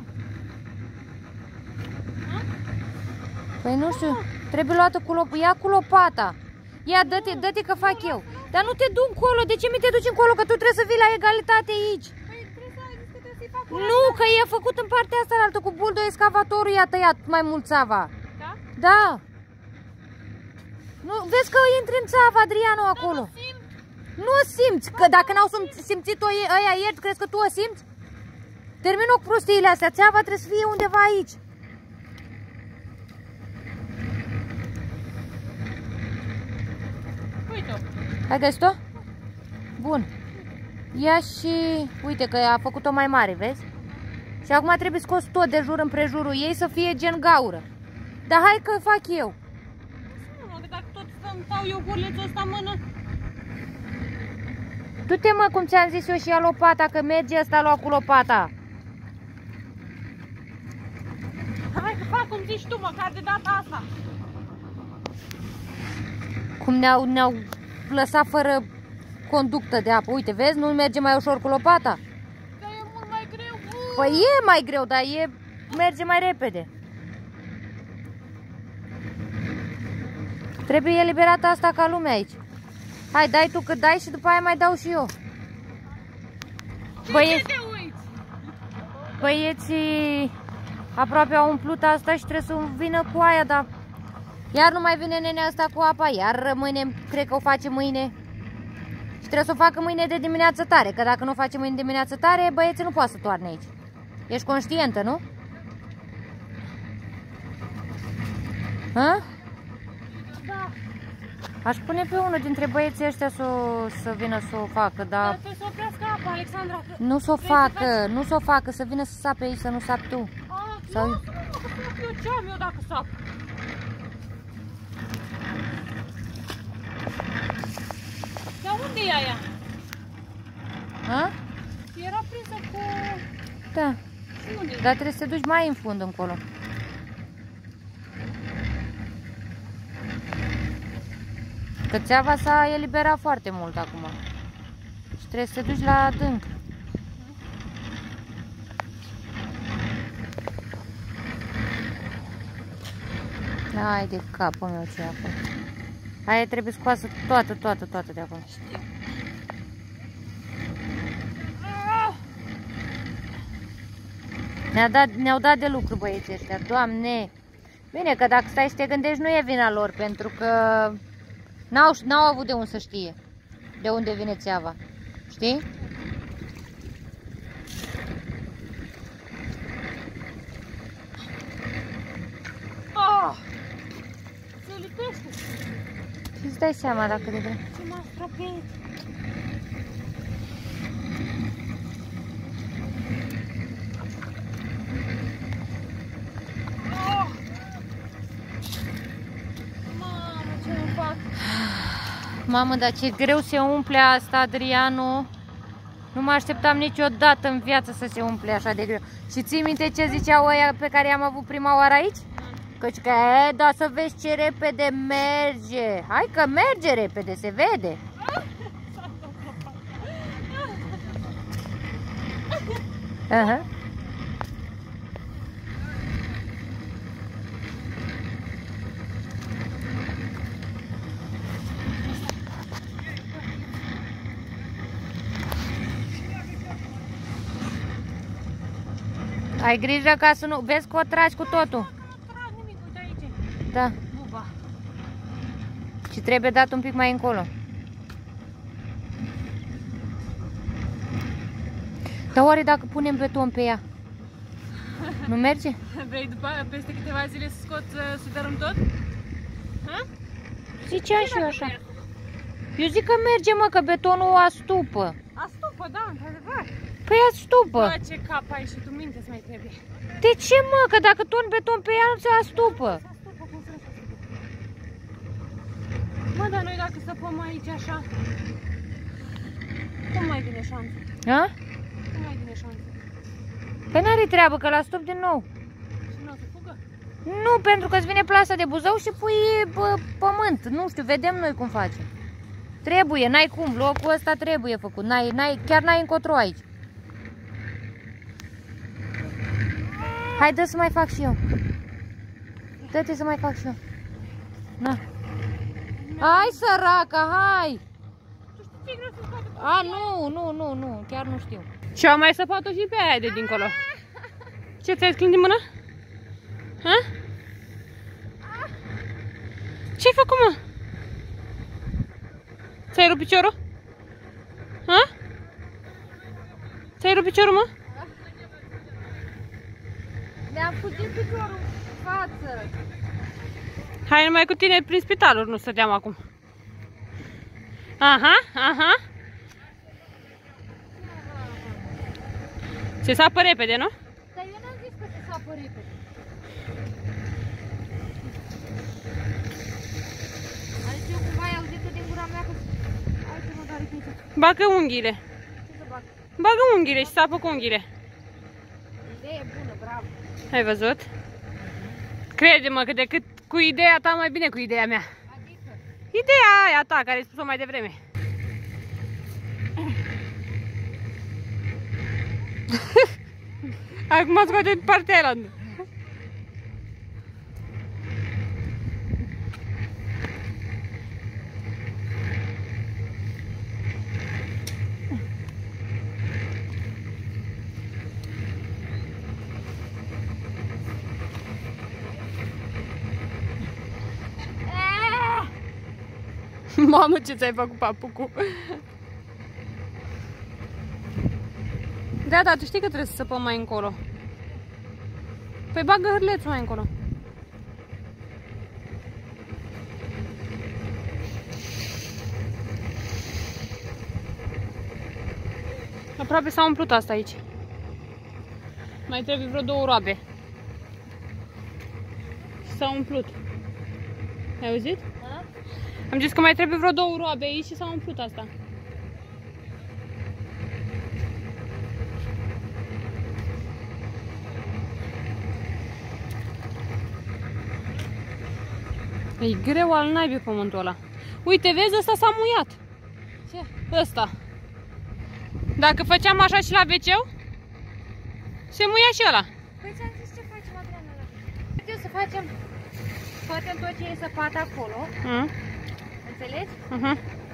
Păi nu știu, trebuie luată cu lopata. Ia cu lopata. Ia, dă-te, dă-te că fac eu. Dar nu te duc încolo, de ce mi te duci încolo? Că tu trebuie să vii la egalitate aici. Păi trebuie să ai că trebuie să-i fac Nu, că e făcut în partea asta altă cu buldo, excavatorul i-a tăiat mai mult țava. Da? Da. Nu, vezi că intri în țava, Adriano, acolo. Nu simt. Nu o simți, că dacă n-au simțit-o ăia ieri, crezi că tu o simți? Termină cu prostiile astea, țeava trebuie să fie undeva aici. Uite-o. Ai găsit-o? Bun. Ia și uite că a făcut-o mai mare, vezi? Și acum trebuie scos tot de jur împrejurul ei să fie gen gaură. Dar hai că fac eu. Nu, că dacă tot stau eu cu urlețul ăsta în mână. Du-te, mă, cum ți-am zis eu, și ia lopata, că merge ăsta lua cu lopata. Hai că fac cum zici tu, măcar de data asta. Cum ne-au ne-au lăsat fără conductă de apă. Uite, vezi, nu merge mai ușor cu lopata? Dar e mult mai greu. Păi e mai greu, dar e, merge mai repede. Trebuie eliberată asta ca lumea aici. Hai, dai tu cât dai și după aia mai dau și eu. Băieți, băieții aproape au umplut asta și trebuie să vină cu aia, dar iar nu mai vine nenea asta cu apa, iar rămâne, cred că o face mâine. Și trebuie să o facă mâine de dimineață tare, că dacă nu o face mâine de dimineață tare, băieții nu poate să toarne aici. Ești conștientă, nu? Ha? Da. Aș pune pe unul dintre băieții ăștia să, să vină să o facă, dar... Dar trebuie să oprească apa, Alexandra. Nu să o facă, nu să o facă, să vină să sape aici, să nu sapi tu. Ah, Sau... nu, nu, nu, Eu ce am eu dacă sap? Dar unde e aia? A? Era prinsă cu... Da. Și unde? Dar trebuie să te duci mai în fund încolo. Că țeava s-a eliberat foarte mult acum. Și trebuie să te duci la adânc. Hai de capul meu ce e acolo. Aia trebuie scoasă toată, toată, toată de acolo. Ne-au dat, ne-au dat de lucru băieții ăștia, Doamne! Bine că dacă stai și te gândești nu e vina lor, pentru că n-au, n-au avut de unde să știe de unde vine țeava, știi? Oh! Se lipește! Și-ți dai seama dacă de vreme. Ce m-a stropit! Oh! Mamă, ce îmi fac? Mamă, dar ce greu se umple asta, Adrianu. Nu mă așteptam niciodată în viață să se umple așa de greu. Și ții minte ce ziceau ăia pe care i-am avut prima oară aici? Căci că, e, da să vezi ce repede merge. Hai că merge repede, se vede. Aha. Ai grijă ca să nu... Vezi că o tragi cu totul. Da. Buba. Și trebuie dat un pic mai încolo. Dar oare dacă punem beton pe ea? Nu merge? Vrei după, peste câteva zile să scot, să dărâm tot? Ha? Ziceam și eu așa. Eu zic că merge, mă, că betonul o astupă. Astupă, da, într-adevăr. Păi astupă. Bă, ce cap ai și tu, minte să mai trebuie. De ce, mă? Că dacă torn beton pe ea nu se astupă. Astupă, cum să nu. Mă, dar noi dacă săpăm aici așa, cum mai vine șanță? Ha? Cum mai vine șanță? Păi n-are treabă, că l-a stup din nou. Și nu o să fugă? Nu, pentru că îți vine plasa de Buzău și pui bă, pământ. Nu știu, vedem noi cum facem. Trebuie, n-ai cum, locul ăsta trebuie făcut. N-ai, n-ai, chiar n-ai încotro aici. Hai, dă să mai fac și eu. Dă-te să mai fac și eu. Na. Hai, săraca, hai! Tu știi ce e greu să scoate? A, nu, nu, nu, nu, chiar nu știu. Și am mai săpat-o și pe aia de dincolo. Ce, ți-ai sclins din mână? Ha? Ce-ai făcut, mă? Ți-ai rupt piciorul? Ha? Ți-ai rupt piciorul, mă? Mi-am fugit piciorul în față. Hai numai cu tine prin spitaluri, nu stăteam acum. Aha, aha. Se sapă repede, nu? Dar eu n-am zis că se sapă repede. Adică eu cumva ai auzit-o din gura mea că... Hai să mă doare pitul. Bagă unghiile. Ce să bag? Bagă unghiile și sapă cu unghiile. Idee bună, bravo. Ai văzut? Crede-mă că decât cu ideea ta, mai bine cu ideea mea. Adică? Ideea aia ta, care ai spus-o mai devreme. Acum scoate partea aia. Mamă, ce ți-ai făcut, papucu? Da, da, tu știi că trebuie să săpăm mai încolo. Păi bagă hârlețul mai încolo. Aproape s-a umplut asta aici. Mai trebuie vreo două roabe. s-a umplut. Ai auzit? A? Am zis că mai trebuie vreo două roabe aici și s-a umplut asta. E greu al naibii pământul ăla. Uite, vezi, ăsta s-a muiat. Ce? Ăsta. Dacă făceam așa și la ve ce-ul, se muia și ăla. Păi ți-am zis ce facem, Adriana? Eu să facem toate tot ce e săpat acolo. Mm. Înțelegi? Uh-huh.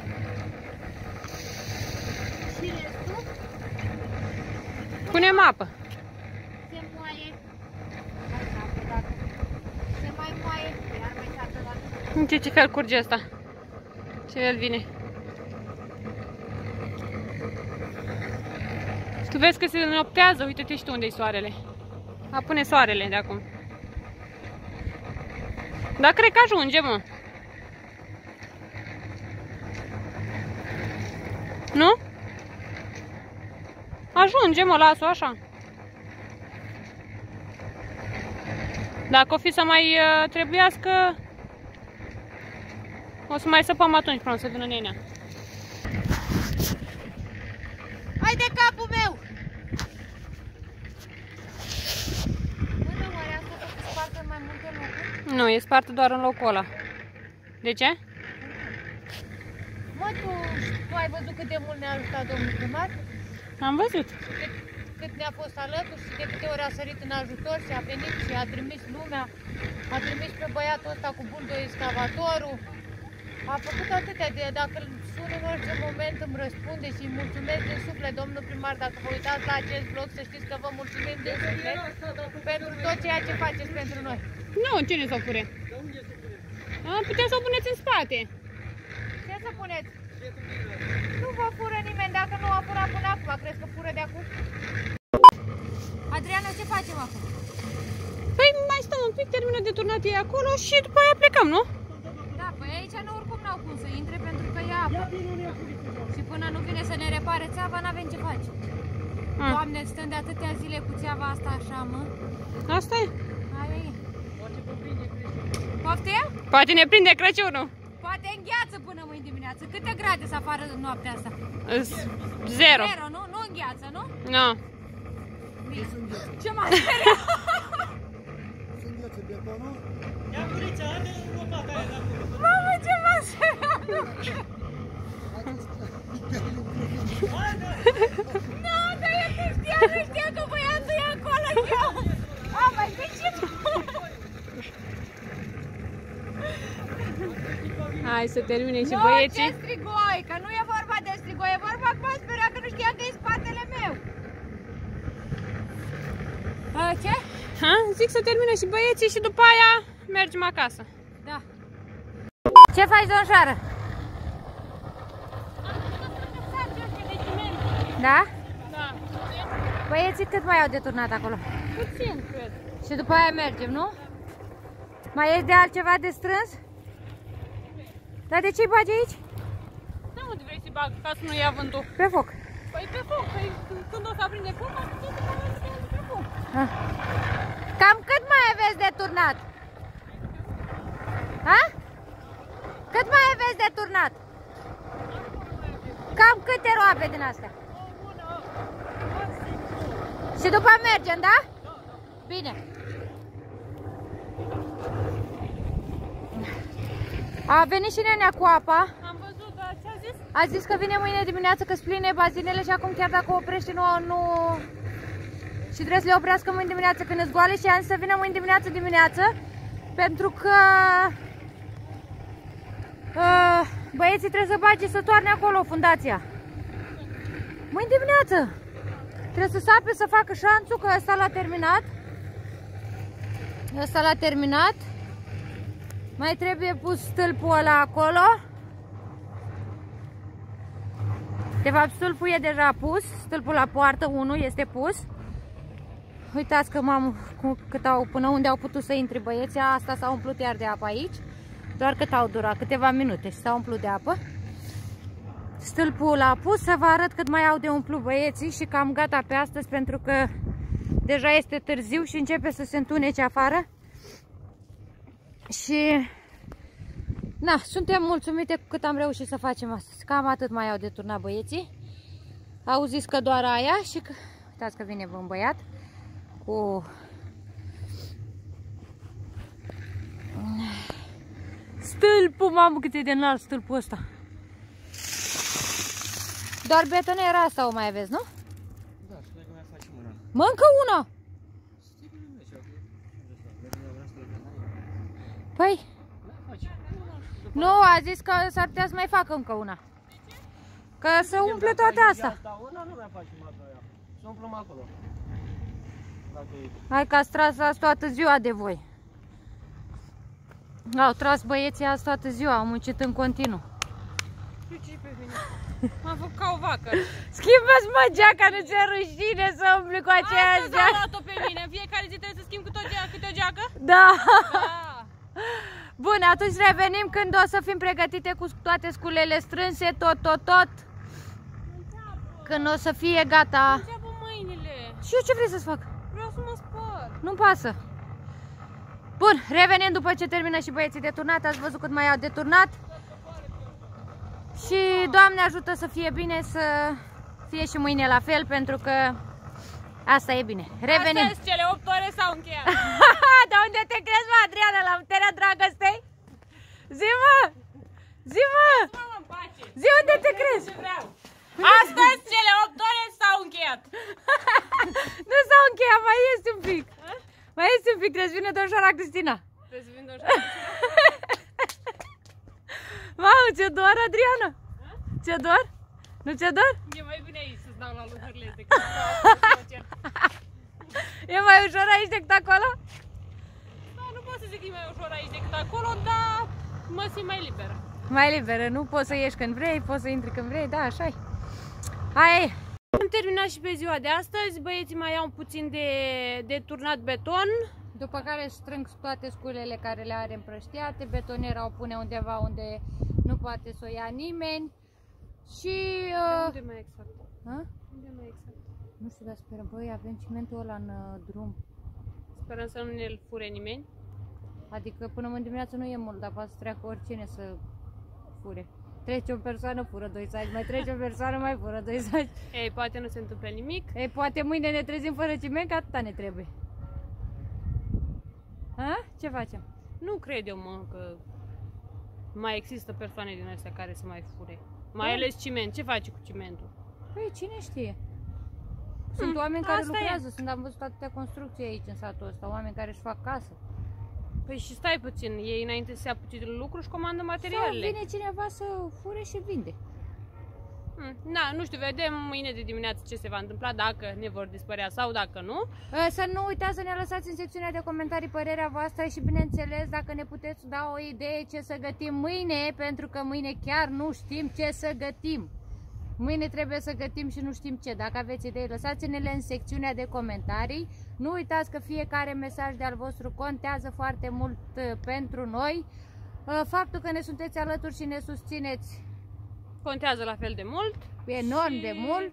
Și restul punem apă. Se moaie. Se mai moaie, iar mai tată dată. Uite ce fel curge asta. Ce fel vine. Tu vezi că se înoptează, uite-te și tu unde-i soarele. Apune soarele de acum. Da, cred că ajunge, mă. Nu? Ajunge, mă, las-o așa. Dacă o fi să mai uh, trebuiască, o să mai săpăm atunci până să vină nenea. Hai de capul meu! Bă, oare asta să spartă în mai multe locuri? Nu, e spartă doar în locul ăla. De ce? Mă, tu, tu ai văzut cât de mult ne-a ajutat domnul primar? Am văzut. Cât, cât ne-a fost alături și de câte ori a sărit în ajutor și a venit și a trimis lumea. A trimis pe băiatul ăsta cu buldo excavatorul. A făcut atâtea de, dacă îl sun în orice moment îmi răspunde și îi mulțumesc din suflet, domnul primar, dacă vă uitați la acest vlog, să știți că vă mulțumim din suflet pentru tot ceea ce faceți pentru noi. Nu, cine să o fure? Puteți să o puneți în spate. Ce să puneți? Nu vă fură nimeni, dacă nu a furat până acum, crezi că fură de acum? Adriana, ce facem acum? Păi mai stăm un pic, termină de turnat ei acolo și după aia plecăm, nu? Da, păi aici nu oricum n-au cum să intre pentru că e apă. Și până nu vine să ne repare țeava, n-avem ce face. Mm. Doamne, stând de atâtea zile cu țeava asta așa, mă. Asta e? Aia e. Poftim? Poate ne prinde Crăciunul. Poate îngheață până mâine dimineață. Câte grade să afară în noaptea asta? Zero. Zero, nu? Nu îngheață, nu? Nu. Ce m-a speriat? Se îngheață betonul. Ia Murița, ade lopata aia de acolo. Mamă, ce m-a speriat? Nu, dar eu nu știa, nu știa că băiatul e acolo. A, mai zici și tu? Hai să termine și nu, băieții. Nu, ce strigoi, că nu e vorba de strigoi, e vorba că m-a speriat că nu știa că e spatele meu. A, ce? Ha? Zic să termine și băieții și după aia mergem acasă. Da. Ce faci, domnșoară? Da? Da. Băieții cât mai au de turnat acolo? Puțin, cred. Și după aia mergem, nu? Mai e de altceva de strâns? Dar de ce-i bagi aici? Da, unde vrei să-i bag, ca să nu ia vântul? Pe foc. Păi pe foc, păi când o să aprinde foc, am putea să bag pe foc. Ah. Cam cât mai aveți de turnat? Ha? Cât mai aveți de turnat? Cam câte roabe din astea? Și după mergem, da? Bine. A venit și nenea cu apa. Am văzut, dar ce a zis? A zis că vine mâine dimineață, că spline bazinele și acum chiar dacă oprește nu... nu... Și trebuie să le oprească mâine dimineață când îți goale și am zis să vină mâine dimineață dimineață. Pentru că... Uh, băieții trebuie să bage să toarne acolo fundația. Mâine dimineață. Trebuie să sape să facă șanțul, că ăsta l-a terminat. Ăsta l-a terminat. Mai trebuie pus stâlpul ăla acolo. De fapt, stâlpul e deja pus. Stâlpul la poartă unu este pus. Uitați că m-am cât au, până unde au putut să intre băieții. Asta s-a umplut iar de apă aici. Doar cât au durat, câteva minute și s-a umplut de apă. Stâlpul l-a pus, să vă arăt cât mai au de umplut băieții și cam gata pe astăzi, pentru că deja este târziu și începe să se întunece afară. Și na, suntem mulțumite cu cât am reușit să facem astăzi. Cam atât mai au de turnat băieții. Au zis că doar aia și că... Uitați că vine un băiat cu... Stâlpul, mamă, cât e de înalt stâlpul ăsta. Doar betonera asta o mai aveți, nu? Da, și dacă mai facem una. Mă, încă una! Păi? Nu, a zis că s-ar putea să mai facă încă una. Că să umple toate astea. Una nu mai facem alta aia. Să umplăm acolo. Hai că ați tras azi toată ziua de voi. Au tras băieții azi toată ziua, au muncit în continuu. Ce pe mine? M-am făcut ca o vacă. Schimbă-ți mă geaca, nu ți-e rușine să umbli cu aceeași geacă. Astăzi am luat-o pe mine, în fiecare zi trebuie să schimb câte o geacă. Câte o geacă? Da. Da. Bun, atunci revenim când o să fim pregătite cu toate sculele strânse, tot, tot, tot. Când o să fie gata. Înceapă mâinile. Și eu ce vrei să-ți fac? Vreau să mă spăl. Nu-mi pasă. Bun, revenim după ce termină și băieții de turnat. Ați văzut cât mai au de turnat. Și Doamne ajută să fie bine, să fie și mâine la fel, pentru că asta e bine. Revenim. Astăzi cele opt ore s-au încheiat. De unde te crezi, mă, Adriana? La puterea dragostei? Zi-mă! Zi-mă! Zi unde te crezi? Astăzi cele opt ore s-au încheiat. Nu s-au încheiat, mai este un pic. Mai este un pic, trebuie să vină domnișoara Cristina. Trebuie să vină domnișoara Cristina. Mamă, ți-e dor, Adriana? Ți-e dor? Nu ți-e dor? E mai bine aici să-ți dau la lucrurile decât E mai ușor aici decât acolo? Da, nu pot să zic că e mai ușor aici decât acolo, dar mă simt mai liberă. Mai liberă, nu poți să ieși când vrei, poți să intri când vrei, da, așa-i. Hai! Am terminat și pe ziua de astăzi, băieții mai au puțin de, de turnat beton. După care strâng toate sculele care le are împrăștiate, betonera o pune undeva unde nu poate să o ia nimeni. Și... Uh... Unde mai exact? A? Unde mai exact? Nu știu, dar sperăm, băi, avem cimentul ăla în uh, drum. Sperăm să nu ne-l fure nimeni. Adică până în dimineață nu e mult, dar poate să treacă oricine să fure. Trece o persoană, fură doi saci, mai trece o persoană, mai fură doi saci. Ei, poate nu se întâmplă nimic. Ei, poate mâine ne trezim fără ciment, că atâta ne trebuie. A? Ce facem? Nu cred eu, mă, că mai există persoane din astea care să mai fure. Mai Bun. ales ciment. Ce faci cu cimentul? Păi, cine știe? Sunt hmm, oameni care lucrează, e. sunt, am văzut atâtea construcții aici în satul ăsta, oameni care își fac casă. Păi și stai puțin, ei înainte să se apuce de lucru și comandă materialele. Sau vine cineva să fure și vinde. Hmm, na, nu știu, vedem mâine de dimineață ce se va întâmpla, dacă ne vor dispărea sau dacă nu. Să nu uitați să ne lăsați în secțiunea de comentarii părerea voastră și bineînțeles dacă ne puteți da o idee ce să gătim mâine, pentru că mâine chiar nu știm ce să gătim. Mâine trebuie să gătim și nu știm ce. Dacă aveți idei, lăsați-ne-le în secțiunea de comentarii. Nu uitați că fiecare mesaj de al vostru contează foarte mult pentru noi. Faptul că ne sunteți alături și ne susțineți contează la fel de mult. Enorm și... de mult.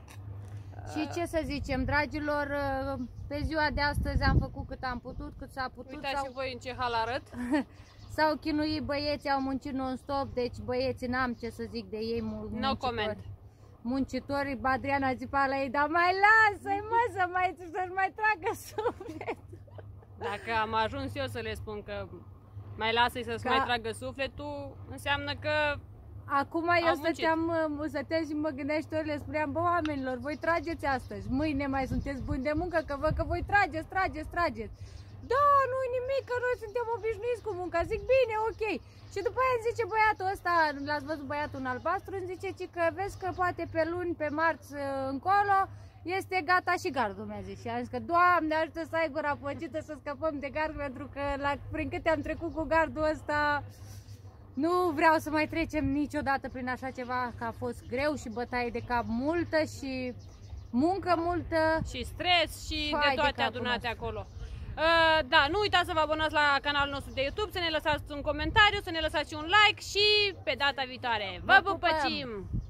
Și ce să zicem, dragilor, pe ziua de astăzi am făcut cât am putut, cât s-a putut. Uitați sau... și voi în ce hal arăt. S-au chinuit băieții, au muncit non-stop, deci băieții n-am ce să zic de ei. Muncitori. No comment. Muncitori, Adriana zipa la ei, dar mai lasă-i mă să mai, să-și mai tragă sufletul. Dacă am ajuns eu să le spun că mai lasă-i să-și Ca... mai tragă sufletul, înseamnă că acum eu stăteam, stăteam și mă gândeam și le spuneam, bă, oamenilor, voi trageți astăzi, mâine mai sunteți buni de muncă, că văd că voi trageți, trageți, trageți. Da, nu-i nimic, că noi suntem obișnuiți cu munca. Zic, bine, ok. Și după aia îmi zice băiatul ăsta, l-ați văzut băiatul în albastru, îmi zice că vezi că poate pe luni, pe marți încolo, este gata și gardul, mi-a zis. Și am zis că, Doamne, ajută să ai gura păcită să scăpăm de gard, pentru că la, prin câte am trecut cu gardul ăsta, nu vreau să mai trecem niciodată prin așa ceva, că a fost greu și bătaie de cap multă și muncă multă. Și stres și de toate de adunate acolo. Uh, da, nu uitați să vă abonați la canalul nostru de YouTube, să ne lăsați un comentariu, să ne lăsați și un like și pe data viitoare. Vă pupăcim!